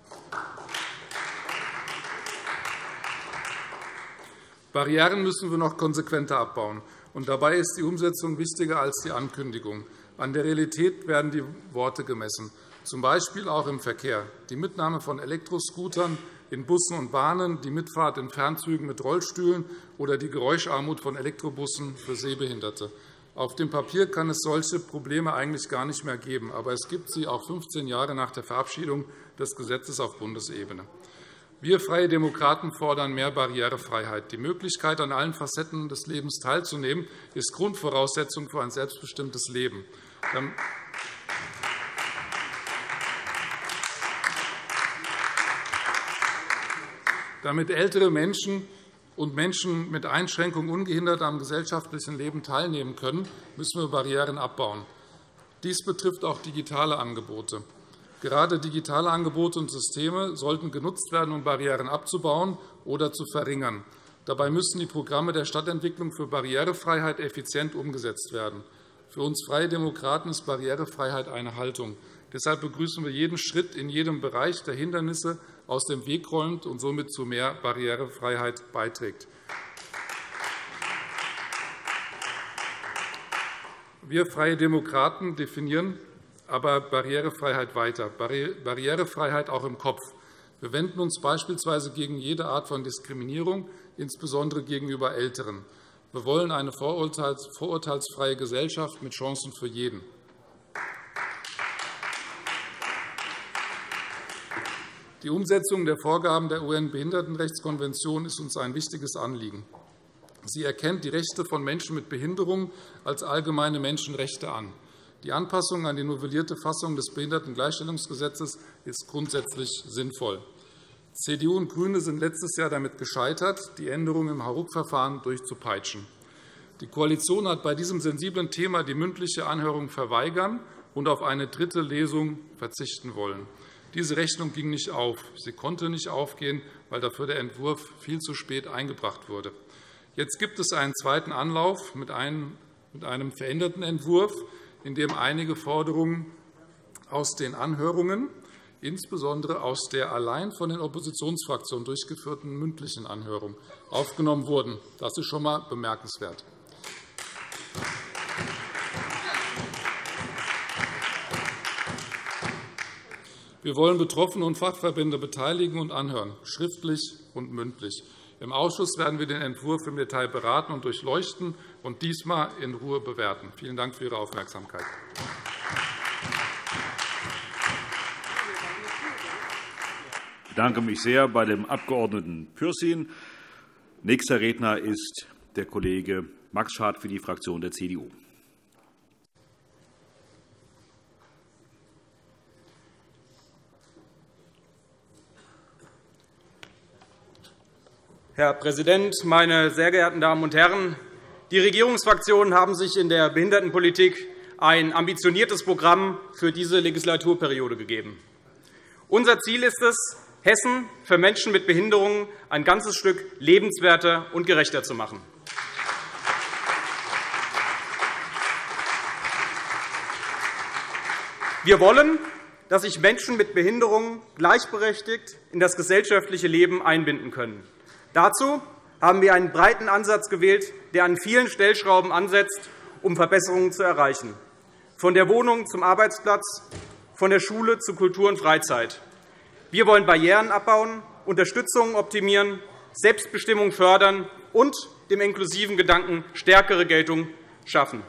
Barrieren müssen wir noch konsequenter abbauen. Und dabei ist die Umsetzung wichtiger als die Ankündigung. An der Realität werden die Worte gemessen, z. B. auch im Verkehr. Die Mitnahme von Elektroscootern in Bussen und Bahnen, die Mitfahrt in Fernzügen mit Rollstühlen oder die Geräuscharmut von Elektrobussen für Sehbehinderte. Auf dem Papier kann es solche Probleme eigentlich gar nicht mehr geben, aber es gibt sie auch 15 Jahre nach der Verabschiedung des Gesetzes auf Bundesebene. Wir Freie Demokraten fordern mehr Barrierefreiheit. Die Möglichkeit, an allen Facetten des Lebens teilzunehmen, ist Grundvoraussetzung für ein selbstbestimmtes Leben. Damit ältere Menschen und Menschen mit Einschränkungen ungehindert am gesellschaftlichen Leben teilnehmen können, müssen wir Barrieren abbauen. Dies betrifft auch digitale Angebote. Gerade digitale Angebote und Systeme sollten genutzt werden, um Barrieren abzubauen oder zu verringern. Dabei müssen die Programme der Stadtentwicklung für Barrierefreiheit effizient umgesetzt werden. Für uns Freie Demokraten ist Barrierefreiheit eine Haltung. Deshalb begrüßen wir jeden Schritt in jedem Bereich, der Hindernisse aus dem Weg räumt und somit zu mehr Barrierefreiheit beiträgt. Wir Freie Demokraten definieren aber Barrierefreiheit weiter, Barrierefreiheit auch im Kopf. Wir wenden uns beispielsweise gegen jede Art von Diskriminierung, insbesondere gegenüber Älteren. Wir wollen eine vorurteilsfreie Gesellschaft mit Chancen für jeden. Die Umsetzung der Vorgaben der UN-Behindertenrechtskonvention ist uns ein wichtiges Anliegen. Sie erkennt die Rechte von Menschen mit Behinderung als allgemeine Menschenrechte an. Die Anpassung an die novellierte Fassung des Behindertengleichstellungsgesetzes ist grundsätzlich sinnvoll. CDU und GRÜNE sind letztes Jahr damit gescheitert, die Änderungen im Hauruck-Verfahren durchzupeitschen. Die Koalition hat bei diesem sensiblen Thema die mündliche Anhörung verweigern und auf eine dritte Lesung verzichten wollen. Diese Rechnung ging nicht auf. Sie konnte nicht aufgehen, weil dafür der Entwurf viel zu spät eingebracht wurde. Jetzt gibt es einen zweiten Anlauf mit einem veränderten Entwurf, in dem einige Forderungen aus den Anhörungen, insbesondere aus der allein von den Oppositionsfraktionen durchgeführten mündlichen Anhörung, aufgenommen wurden. Das ist schon einmal bemerkenswert. Wir wollen Betroffene und Fachverbände beteiligen und anhören, schriftlich und mündlich. Im Ausschuss werden wir den Entwurf im Detail beraten und durchleuchten und diesmal in Ruhe bewerten. Vielen Dank für Ihre Aufmerksamkeit. Ich bedanke mich sehr bei dem Abg. Pürsün. Nächster Redner ist der Kollege Max Schardt für die Fraktion der CDU. Herr Präsident, meine sehr geehrten Damen und Herren! Die Regierungsfraktionen haben sich in der Behindertenpolitik ein ambitioniertes Programm für diese Legislaturperiode gegeben. Unser Ziel ist es, Hessen für Menschen mit Behinderungen ein ganzes Stück lebenswerter und gerechter zu machen. Wir wollen, dass sich Menschen mit Behinderungen gleichberechtigt in das gesellschaftliche Leben einbinden können. Dazu haben wir einen breiten Ansatz gewählt, der an vielen Stellschrauben ansetzt, um Verbesserungen zu erreichen, von der Wohnung zum Arbeitsplatz, von der Schule zu Kultur und Freizeit. Wir wollen Barrieren abbauen, Unterstützung optimieren, Selbstbestimmung fördern und dem inklusiven Gedanken stärkere Geltung schaffen.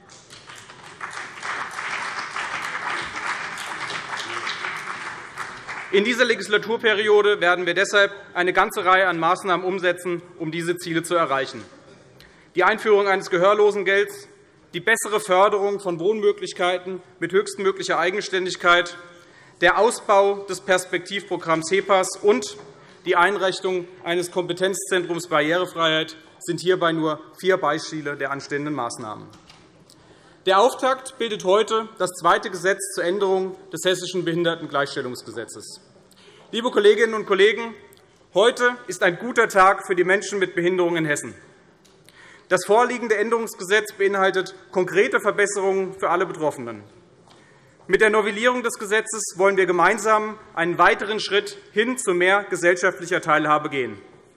In dieser Legislaturperiode werden wir deshalb eine ganze Reihe an Maßnahmen umsetzen, um diese Ziele zu erreichen. Die Einführung eines Gehörlosengelds, die bessere Förderung von Wohnmöglichkeiten mit höchstmöglicher Eigenständigkeit, der Ausbau des Perspektivprogramms HEPAS und die Einrichtung eines Kompetenzzentrums Barrierefreiheit sind hierbei nur 4 Beispiele der anstehenden Maßnahmen. Der Auftakt bildet heute das zweite Gesetz zur Änderung des Hessischen Behindertengleichstellungsgesetzes. Liebe Kolleginnen und Kollegen, Heute ist ein guter Tag für die Menschen mit Behinderungen in Hessen. Das vorliegende Änderungsgesetz beinhaltet konkrete Verbesserungen für alle Betroffenen. Mit der Novellierung des Gesetzes wollen wir gemeinsam einen weiteren Schritt hin zu mehr gesellschaftlicher Teilhabe gehen.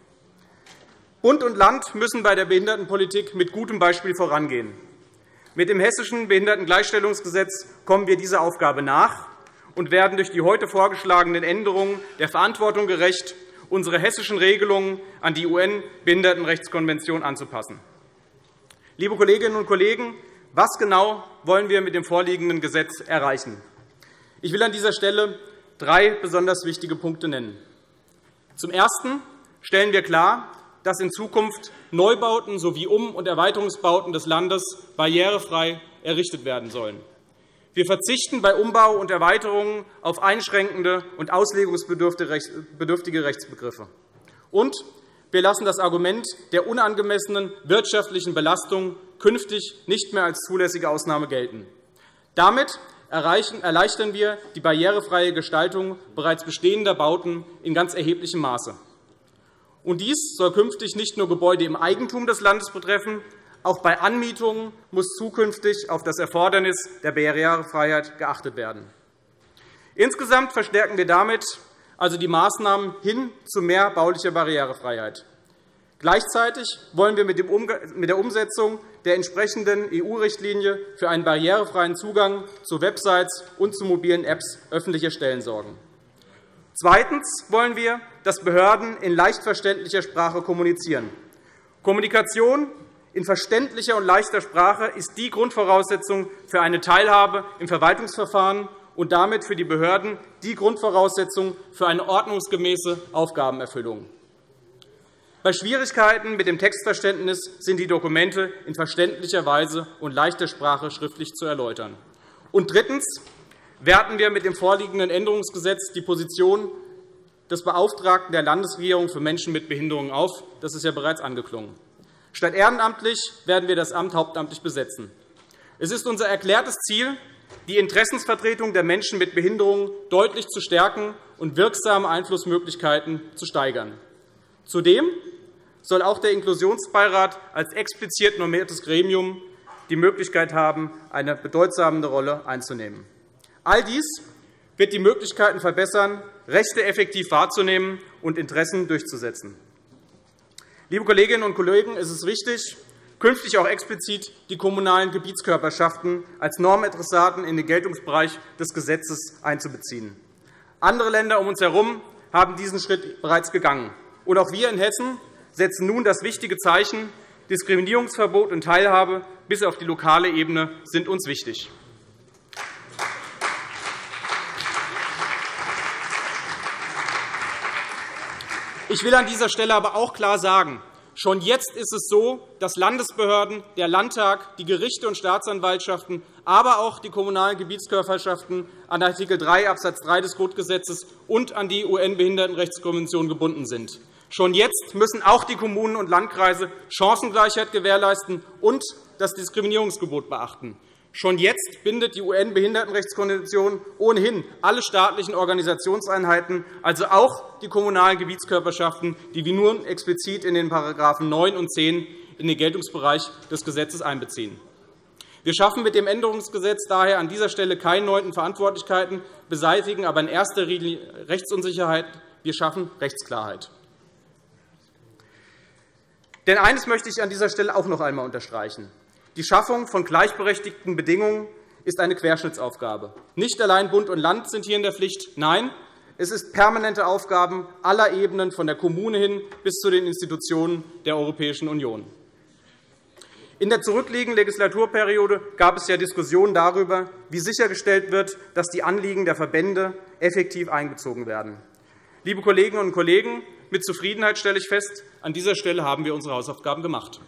Bund und Land müssen bei der Behindertenpolitik mit gutem Beispiel vorangehen. Mit dem Hessischen Behindertengleichstellungsgesetz kommen wir dieser Aufgabe nach und werden durch die heute vorgeschlagenen Änderungen der Verantwortung gerecht, unsere hessischen Regelungen an die UN-Behindertenrechtskonvention anzupassen. Liebe Kolleginnen und Kollegen, was genau wollen wir mit dem vorliegenden Gesetz erreichen? Ich will an dieser Stelle 3 besonders wichtige Punkte nennen. Zum Ersten stellen wir klar, dass in Zukunft Neubauten sowie Um- und Erweiterungsbauten des Landes barrierefrei errichtet werden sollen. Wir verzichten bei Umbau und Erweiterungen auf einschränkende und auslegungsbedürftige Rechtsbegriffe. Und wir lassen das Argument der unangemessenen wirtschaftlichen Belastung künftig nicht mehr als zulässige Ausnahme gelten. Damit erleichtern wir die barrierefreie Gestaltung bereits bestehender Bauten in ganz erheblichem Maße. Und dies soll künftig nicht nur Gebäude im Eigentum des Landes betreffen, auch bei Anmietungen muss zukünftig auf das Erfordernis der Barrierefreiheit geachtet werden. Insgesamt verstärken wir damit also die Maßnahmen hin zu mehr baulicher Barrierefreiheit. Gleichzeitig wollen wir mit der Umsetzung der entsprechenden EU-Richtlinie für einen barrierefreien Zugang zu Websites und zu mobilen Apps öffentlicher Stellen sorgen. Zweitens wollen wir, dass Behörden in leicht verständlicher Sprache kommunizieren. Kommunikation in verständlicher und leichter Sprache ist die Grundvoraussetzung für eine Teilhabe im Verwaltungsverfahren und damit für die Behörden die Grundvoraussetzung für eine ordnungsgemäße Aufgabenerfüllung. Bei Schwierigkeiten mit dem Textverständnis sind die Dokumente in verständlicher Weise und leichter Sprache schriftlich zu erläutern. Und drittens werten wir mit dem vorliegenden Änderungsgesetz die Position des Beauftragten der Landesregierung für Menschen mit Behinderungen auf. Das ist ja bereits angeklungen. Statt ehrenamtlich werden wir das Amt hauptamtlich besetzen. Es ist unser erklärtes Ziel, die Interessensvertretung der Menschen mit Behinderungen deutlich zu stärken und wirksame Einflussmöglichkeiten zu steigern. Zudem soll auch der Inklusionsbeirat als explizit normiertes Gremium die Möglichkeit haben, eine bedeutsame Rolle einzunehmen. All dies wird die Möglichkeiten verbessern, Rechte effektiv wahrzunehmen und Interessen durchzusetzen. Liebe Kolleginnen und Kollegen, es ist wichtig, künftig auch explizit die kommunalen Gebietskörperschaften als Normadressaten in den Geltungsbereich des Gesetzes einzubeziehen. Andere Länder um uns herum haben diesen Schritt bereits gegangen. Und auch wir in Hessen setzen nun das wichtige Zeichen. Diskriminierungsverbot und Teilhabe bis auf die lokale Ebene sind uns wichtig. Ich will an dieser Stelle aber auch klar sagen, schon jetzt ist es so, dass Landesbehörden, der Landtag, die Gerichte und Staatsanwaltschaften, aber auch die kommunalen Gebietskörperschaften an Art. 3 Abs. 3 des Grundgesetzes und an die UN-Behindertenrechtskonvention gebunden sind. Schon jetzt müssen auch die Kommunen und Landkreise Chancengleichheit gewährleisten und das Diskriminierungsgebot beachten. Schon jetzt bindet die UN-Behindertenrechtskonvention ohnehin alle staatlichen Organisationseinheiten, also auch die kommunalen Gebietskörperschaften, die wir nun explizit in den § 9 und 10 in den Geltungsbereich des Gesetzes einbeziehen. Wir schaffen mit dem Änderungsgesetz daher an dieser Stelle keine neuen Verantwortlichkeiten, beseitigen aber in erster Linie Rechtsunsicherheit. Wir schaffen Rechtsklarheit. Denn eines möchte ich an dieser Stelle auch noch einmal unterstreichen. Die Schaffung von gleichberechtigten Bedingungen ist eine Querschnittsaufgabe. Nicht allein Bund und Land sind hier in der Pflicht. Nein, es ist permanente Aufgabe aller Ebenen, von der Kommune hin bis zu den Institutionen der Europäischen Union. In der zurückliegenden Legislaturperiode gab es ja Diskussionen darüber, wie sichergestellt wird, dass die Anliegen der Verbände effektiv einbezogen werden. Liebe Kolleginnen und Kollegen, mit Zufriedenheit stelle ich fest, an dieser Stelle haben wir unsere Hausaufgaben gemacht.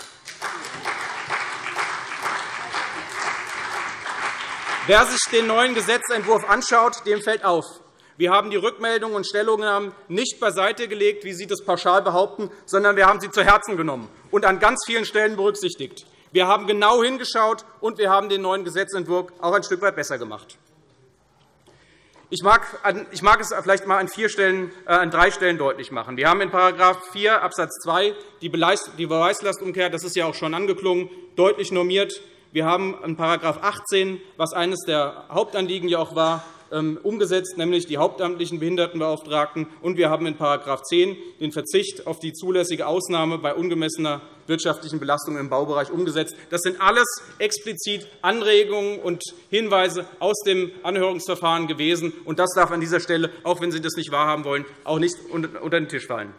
Wer sich den neuen Gesetzentwurf anschaut, dem fällt auf, wir haben die Rückmeldungen und Stellungnahmen nicht beiseite gelegt, wie Sie das pauschal behaupten, sondern wir haben sie zu Herzen genommen und an ganz vielen Stellen berücksichtigt. Wir haben genau hingeschaut, und wir haben den neuen Gesetzentwurf auch ein Stück weit besser gemacht. Ich mag es vielleicht einmal an 3 Stellen deutlich machen. Wir haben in § 4 Abs. 2 die Beweislastumkehr, das ist ja auch schon angeklungen, deutlich normiert. Wir haben in § 18, was eines der Hauptanliegen ja auch war, umgesetzt, nämlich die hauptamtlichen Behindertenbeauftragten. Und wir haben in § 10 den Verzicht auf die zulässige Ausnahme bei ungemessener wirtschaftlichen Belastung im Baubereich umgesetzt. Das sind alles explizit Anregungen und Hinweise aus dem Anhörungsverfahren gewesen. Und das darf an dieser Stelle, auch wenn Sie das nicht wahrhaben wollen, auch nicht unter den Tisch fallen.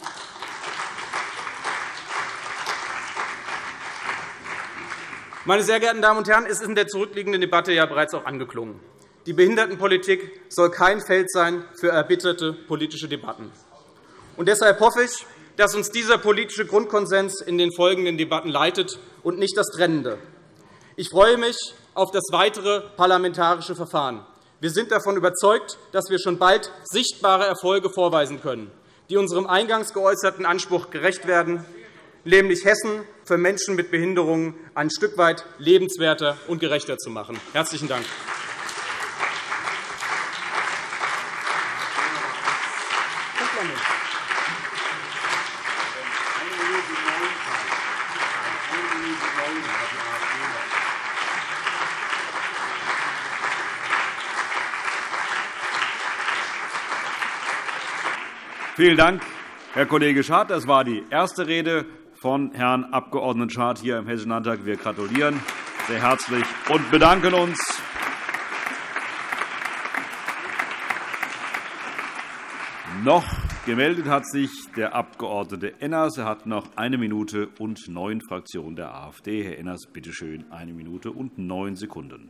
Meine sehr geehrten Damen und Herren, es ist in der zurückliegenden Debatte ja bereits auch angeklungen. Die Behindertenpolitik soll kein Feld sein für erbitterte politische Debatten. Und deshalb hoffe ich, dass uns dieser politische Grundkonsens in den folgenden Debatten leitet und nicht das Trennende. Ich freue mich auf das weitere parlamentarische Verfahren. Wir sind davon überzeugt, dass wir schon bald sichtbare Erfolge vorweisen können, die unserem eingangs geäußerten Anspruch gerecht werden, nämlich Hessen für Menschen mit Behinderungen ein Stück weit lebenswerter und gerechter zu machen. – Herzlichen Dank. Vielen Dank, Herr Kollege Schardt. Das war die erste Rede von Herrn Abg. Schardt hier im Hessischen Landtag. Wir gratulieren sehr herzlich und bedanken uns. Noch gemeldet hat sich der Abg. Enners. Er hat noch 1 Minute und 9 Fraktion der AfD. Herr Enners, bitte schön, 1 Minute und 9 Sekunden.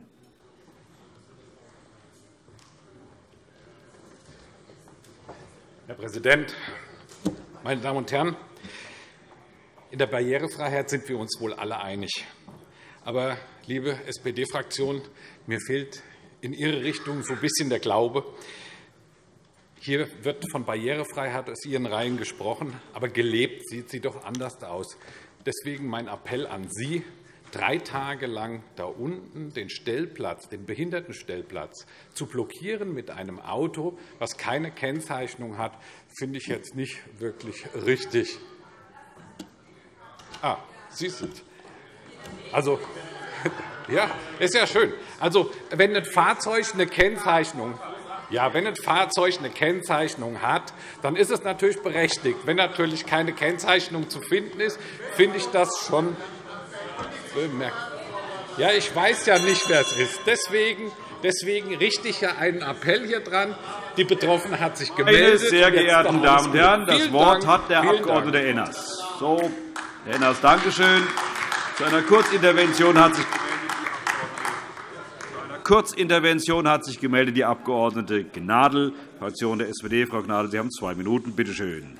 Herr Präsident, meine Damen und Herren! In der Barrierefreiheit sind wir uns wohl alle einig. Aber, liebe SPD-Fraktion, mir fehlt in Ihre Richtung so ein bisschen der Glaube. Hier wird von Barrierefreiheit aus Ihren Reihen gesprochen, aber gelebt sieht sie doch anders aus. Deswegen mein Appell an Sie, 3 Tage lang da unten den Stellplatz, den Behindertenstellplatz zu blockieren mit einem Auto, das keine Kennzeichnung hat, finde ich jetzt nicht wirklich richtig. Sie sind. Also, ja, ist ja schön. Also, wenn ein Fahrzeug eine Kennzeichnung hat, dann ist es natürlich berechtigt. Wenn natürlich keine Kennzeichnung zu finden ist, finde ich das schon bemerkenswert. Ja, ich weiß ja nicht, wer es ist. Deswegen richte ich ja einen Appell hier dran. Die Betroffene hat sich gemeldet. Meine sehr geehrten Damen und Herren, das Wort hat der Abg. Enners. So, Herr Enners, danke schön. Zu einer Kurzintervention hat sich gemeldet die Abg. Gnadl, Fraktion der SPD. Frau Gnadl, Sie haben 2 Minuten. Bitte schön.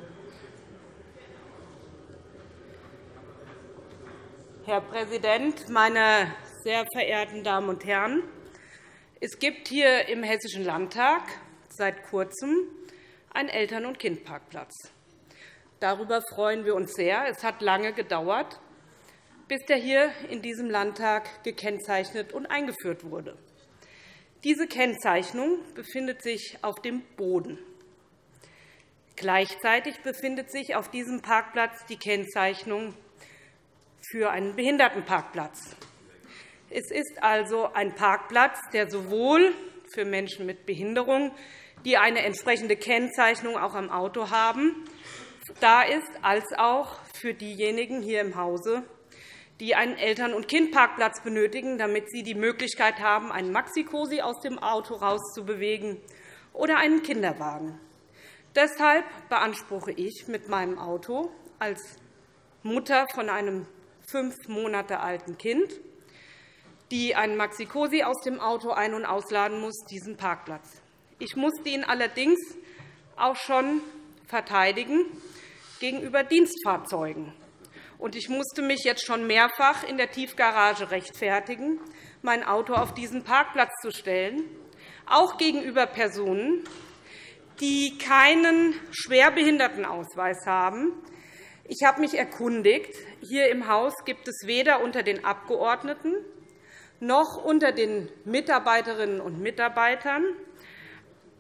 Herr Präsident, meine sehr verehrten Damen und Herren! Es gibt hier im Hessischen Landtag seit Kurzem einen Eltern- und Kindparkplatz. Darüber freuen wir uns sehr. Es hat lange gedauert, bis der hier in diesem Landtag gekennzeichnet und eingeführt wurde. Diese Kennzeichnung befindet sich auf dem Boden. Gleichzeitig befindet sich auf diesem Parkplatz die Kennzeichnung für einen Behindertenparkplatz. Es ist also ein Parkplatz, der sowohl für Menschen mit Behinderung, die eine entsprechende Kennzeichnung auch am Auto haben, da ist, als auch für diejenigen hier im Hause, die einen Eltern- und Kindparkplatz benötigen, damit sie die Möglichkeit haben, einen Maxi-Cosi aus dem Auto herauszubewegen oder einen Kinderwagen. Deshalb beanspruche ich mit meinem Auto als Mutter von einem 5 Monate alten Kind, die einen Maxi-Cosi aus dem Auto ein- und ausladen muss, diesen Parkplatz. Ich musste ihn allerdings auch schon verteidigen gegenüber Dienstfahrzeugen. Und ich musste mich jetzt schon mehrfach in der Tiefgarage rechtfertigen, mein Auto auf diesen Parkplatz zu stellen, auch gegenüber Personen, die keinen Schwerbehindertenausweis haben. Ich habe mich erkundigt. Hier im Haus gibt es weder unter den Abgeordneten noch unter den Mitarbeiterinnen und Mitarbeitern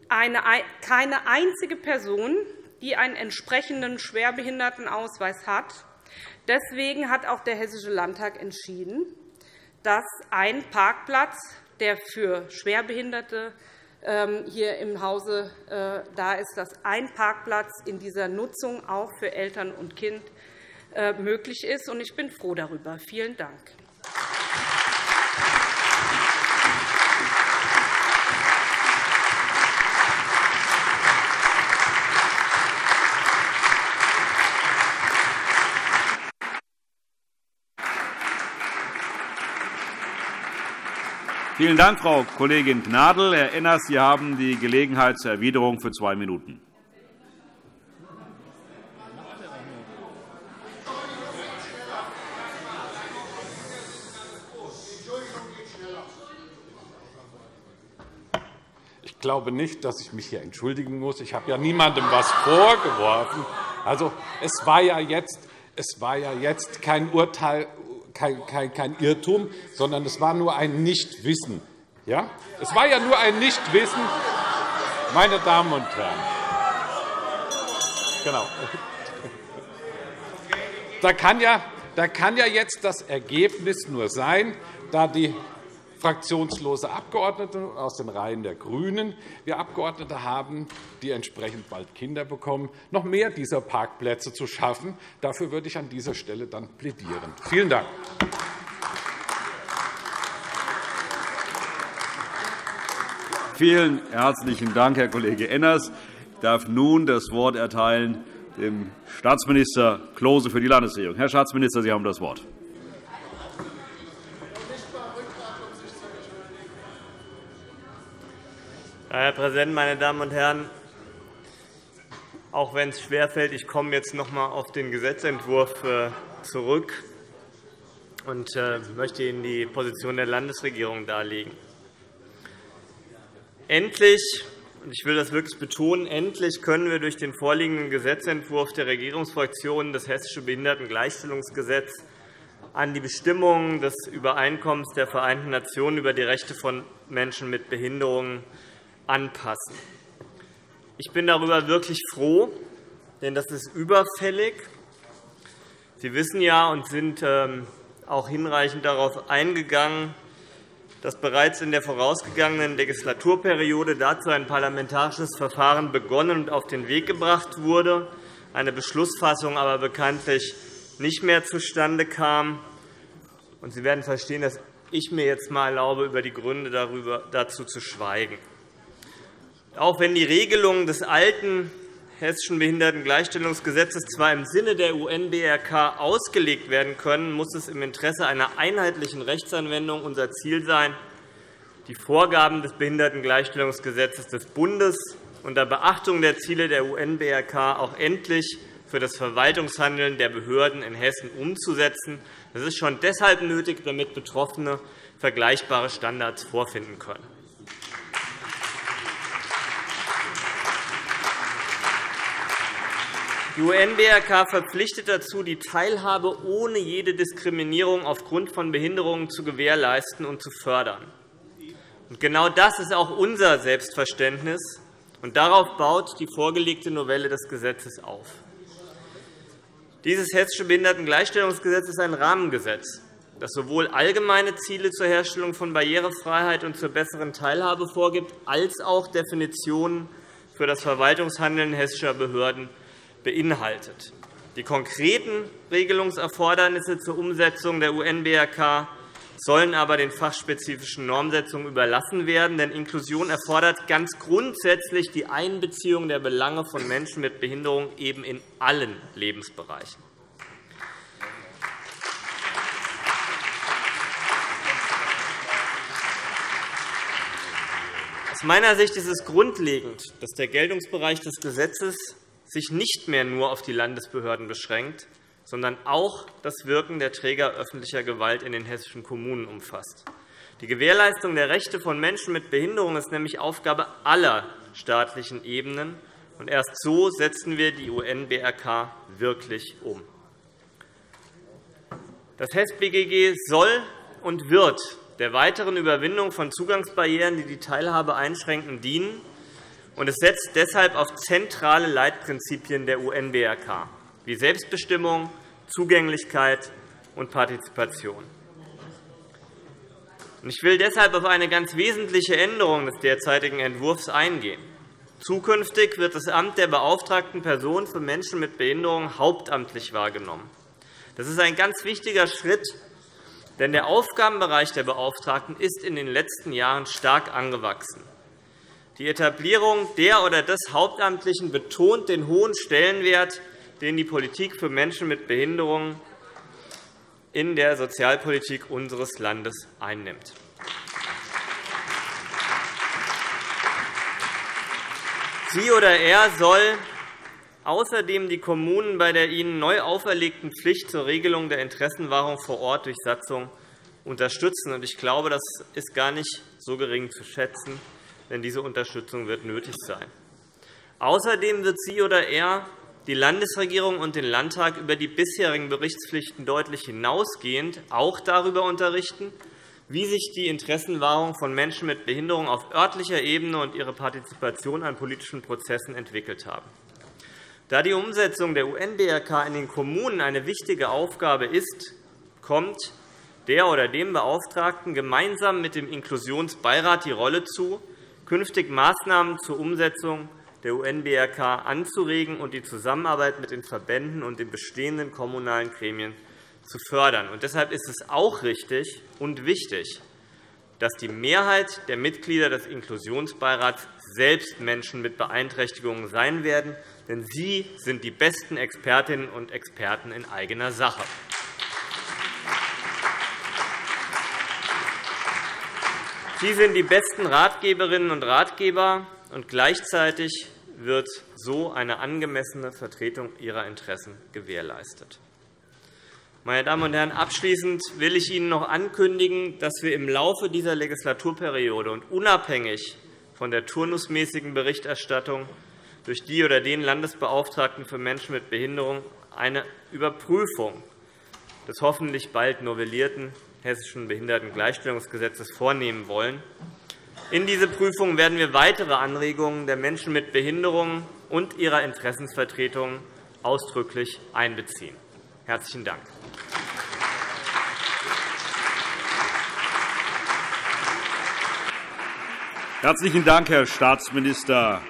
keine einzige Person, die einen entsprechenden Schwerbehindertenausweis hat. Deswegen hat auch der Hessische Landtag entschieden, dass ein Parkplatz, der für Schwerbehinderte hier im Hause da ist, dass ein Parkplatz in dieser Nutzung auch für Eltern und Kind möglich ist. Ich bin froh darüber. Vielen Dank. Vielen Dank, Frau Kollegin Gnadl. Herr Enners, Sie haben die Gelegenheit zur Erwiderung für 2 Minuten. Ich glaube nicht, dass ich mich hier entschuldigen muss. Ich habe ja niemandem etwas vorgeworfen. Also, es war ja jetzt kein Urteil, kein Irrtum, sondern es war nur ein Nichtwissen. Ja? Es war ja nur ein Nichtwissen, meine Damen und Herren. Genau. Da kann ja jetzt das Ergebnis nur sein, da die fraktionslose Abgeordnete aus den Reihen der GRÜNEN, wir Abgeordnete haben, die entsprechend bald Kinder bekommen, noch mehr dieser Parkplätze zu schaffen. Dafür würde ich an dieser Stelle dann plädieren. Vielen Dank. Vielen herzlichen Dank, Herr Kollege Enners. Ich darf nun das Wort erteilen dem Staatsminister Klose für die Landesregierung. Herr Staatsminister, Sie haben das Wort. Herr Präsident, meine Damen und Herren! Auch wenn es schwerfällt, ich komme jetzt noch einmal auf den Gesetzentwurf zurück und möchte Ihnen die Position der Landesregierung darlegen. Endlich, und ich will das wirklich betonen, endlich können wir durch den vorliegenden Gesetzentwurf der Regierungsfraktionen das Hessische Behindertengleichstellungsgesetz an die Bestimmungen des Übereinkommens der Vereinten Nationen über die Rechte von Menschen mit Behinderungen anpassen. Ich bin darüber wirklich froh, denn das ist überfällig. Sie wissen ja und sind auch hinreichend darauf eingegangen, dass bereits in der vorausgegangenen Legislaturperiode dazu ein parlamentarisches Verfahren begonnen und auf den Weg gebracht wurde, eine Beschlussfassung aber bekanntlich nicht mehr zustande kam. Sie werden verstehen, dass ich mir jetzt einmal erlaube, über die Gründe dazu zu schweigen. Auch wenn die Regelungen des alten Hessischen Behindertengleichstellungsgesetzes zwar im Sinne der UN-BRK ausgelegt werden können, muss es im Interesse einer einheitlichen Rechtsanwendung unser Ziel sein, die Vorgaben des Behindertengleichstellungsgesetzes des Bundes unter Beachtung der Ziele der UN-BRK auch endlich für das Verwaltungshandeln der Behörden in Hessen umzusetzen. Das ist schon deshalb nötig, damit Betroffene vergleichbare Standards vorfinden können. Die UN-BRK verpflichtet dazu, die Teilhabe ohne jede Diskriminierung aufgrund von Behinderungen zu gewährleisten und zu fördern. Genau das ist auch unser Selbstverständnis, und darauf baut die vorgelegte Novelle des Gesetzes auf. Dieses Hessische Behindertengleichstellungsgesetz ist ein Rahmengesetz, das sowohl allgemeine Ziele zur Herstellung von Barrierefreiheit und zur besseren Teilhabe vorgibt, als auch Definitionen für das Verwaltungshandeln hessischer Behörden beinhaltet. Die konkreten Regelungserfordernisse zur Umsetzung der UN-BRK sollen aber den fachspezifischen Normsetzungen überlassen werden, denn Inklusion erfordert ganz grundsätzlich die Einbeziehung der Belange von Menschen mit Behinderung eben in allen Lebensbereichen. Aus meiner Sicht ist es grundlegend, dass der Geltungsbereich des Gesetzes sich nicht mehr nur auf die Landesbehörden beschränkt, sondern auch das Wirken der Träger öffentlicher Gewalt in den hessischen Kommunen umfasst. Die Gewährleistung der Rechte von Menschen mit Behinderung ist nämlich Aufgabe aller staatlichen Ebenen, und erst so setzen wir die UN-BRK wirklich um. Das HES-BGG soll und wird der weiteren Überwindung von Zugangsbarrieren, die die Teilhabe einschränken, dienen. und es setzt deshalb auf zentrale Leitprinzipien der UN-BRK wie Selbstbestimmung, Zugänglichkeit und Partizipation. Ich will deshalb auf eine ganz wesentliche Änderung des derzeitigen Entwurfs eingehen. Zukünftig wird das Amt der beauftragten Person für Menschen mit Behinderung hauptamtlich wahrgenommen. Das ist ein ganz wichtiger Schritt, denn der Aufgabenbereich der Beauftragten ist in den letzten Jahren stark angewachsen. Die Etablierung der oder des Hauptamtlichen betont den hohen Stellenwert, den die Politik für Menschen mit Behinderung in der Sozialpolitik unseres Landes einnimmt. Sie oder er soll außerdem die Kommunen bei der ihnen neu auferlegten Pflicht zur Regelung der Interessenwahrung vor Ort durch Satzung unterstützen. Ich glaube, das ist gar nicht so gering zu schätzen, denn diese Unterstützung wird nötig sein. Außerdem wird sie oder er die Landesregierung und den Landtag über die bisherigen Berichtspflichten deutlich hinausgehend auch darüber unterrichten, wie sich die Interessenwahrung von Menschen mit Behinderung auf örtlicher Ebene und ihre Partizipation an politischen Prozessen entwickelt haben. Da die Umsetzung der UN-BRK in den Kommunen eine wichtige Aufgabe ist, kommt der oder dem Beauftragten gemeinsam mit dem Inklusionsbeirat die Rolle zu, künftig Maßnahmen zur Umsetzung der UN-BRK anzuregen und die Zusammenarbeit mit den Verbänden und den bestehenden kommunalen Gremien zu fördern. Deshalb ist es auch richtig und wichtig, dass die Mehrheit der Mitglieder des Inklusionsbeirats selbst Menschen mit Beeinträchtigungen sein werden, denn sie sind die besten Expertinnen und Experten in eigener Sache. Sie sind die besten Ratgeberinnen und Ratgeber, und gleichzeitig wird so eine angemessene Vertretung ihrer Interessen gewährleistet. Meine Damen und Herren, abschließend will ich Ihnen noch ankündigen, dass wir im Laufe dieser Legislaturperiode und unabhängig von der turnusmäßigen Berichterstattung durch die oder den Landesbeauftragten für Menschen mit Behinderung eine Überprüfung des hoffentlich bald novellierten Hessischen Behindertengleichstellungsgesetzes vornehmen wollen. In diese Prüfung werden wir weitere Anregungen der Menschen mit Behinderung und ihrer Interessensvertretungen ausdrücklich einbeziehen. Herzlichen Dank. Herzlichen Dank, Herr Staatsminister.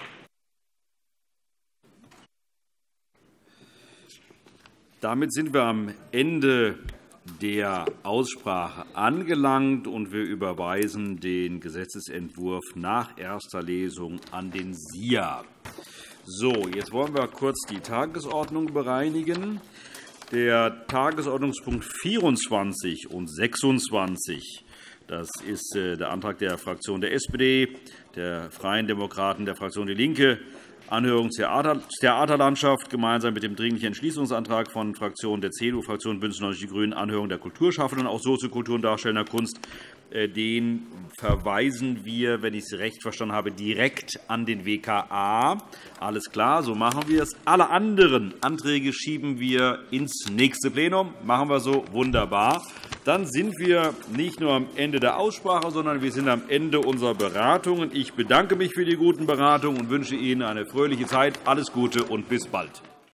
Damit sind wir am Ende der Aussprache angelangt, und wir überweisen den Gesetzentwurf nach erster Lesung an den SIA. So, jetzt wollen wir kurz die Tagesordnung bereinigen. Der Tagesordnungspunkt 24 und 26, das ist der Antrag der Fraktion der SPD, der Freien Demokraten, der Fraktion DIE LINKE, Anhörung Theaterlandschaft, gemeinsam mit dem Dringlichen Entschließungsantrag von Fraktionen der CDU, Fraktion BÜNDNIS 90 die GRÜNEN, Anhörung der Kulturschaffenden, auch Soziokultur und darstellender Kunst. Den verweisen wir, wenn ich es recht verstanden habe, direkt an den WKA. Alles klar, so machen wir es. Alle anderen Anträge schieben wir ins nächste Plenum. Machen wir so, wunderbar. Dann sind wir nicht nur am Ende der Aussprache, sondern wir sind am Ende unserer Beratungen. Ich bedanke mich für die guten Beratungen und wünsche Ihnen eine fröhliche Zeit. Alles Gute und bis bald.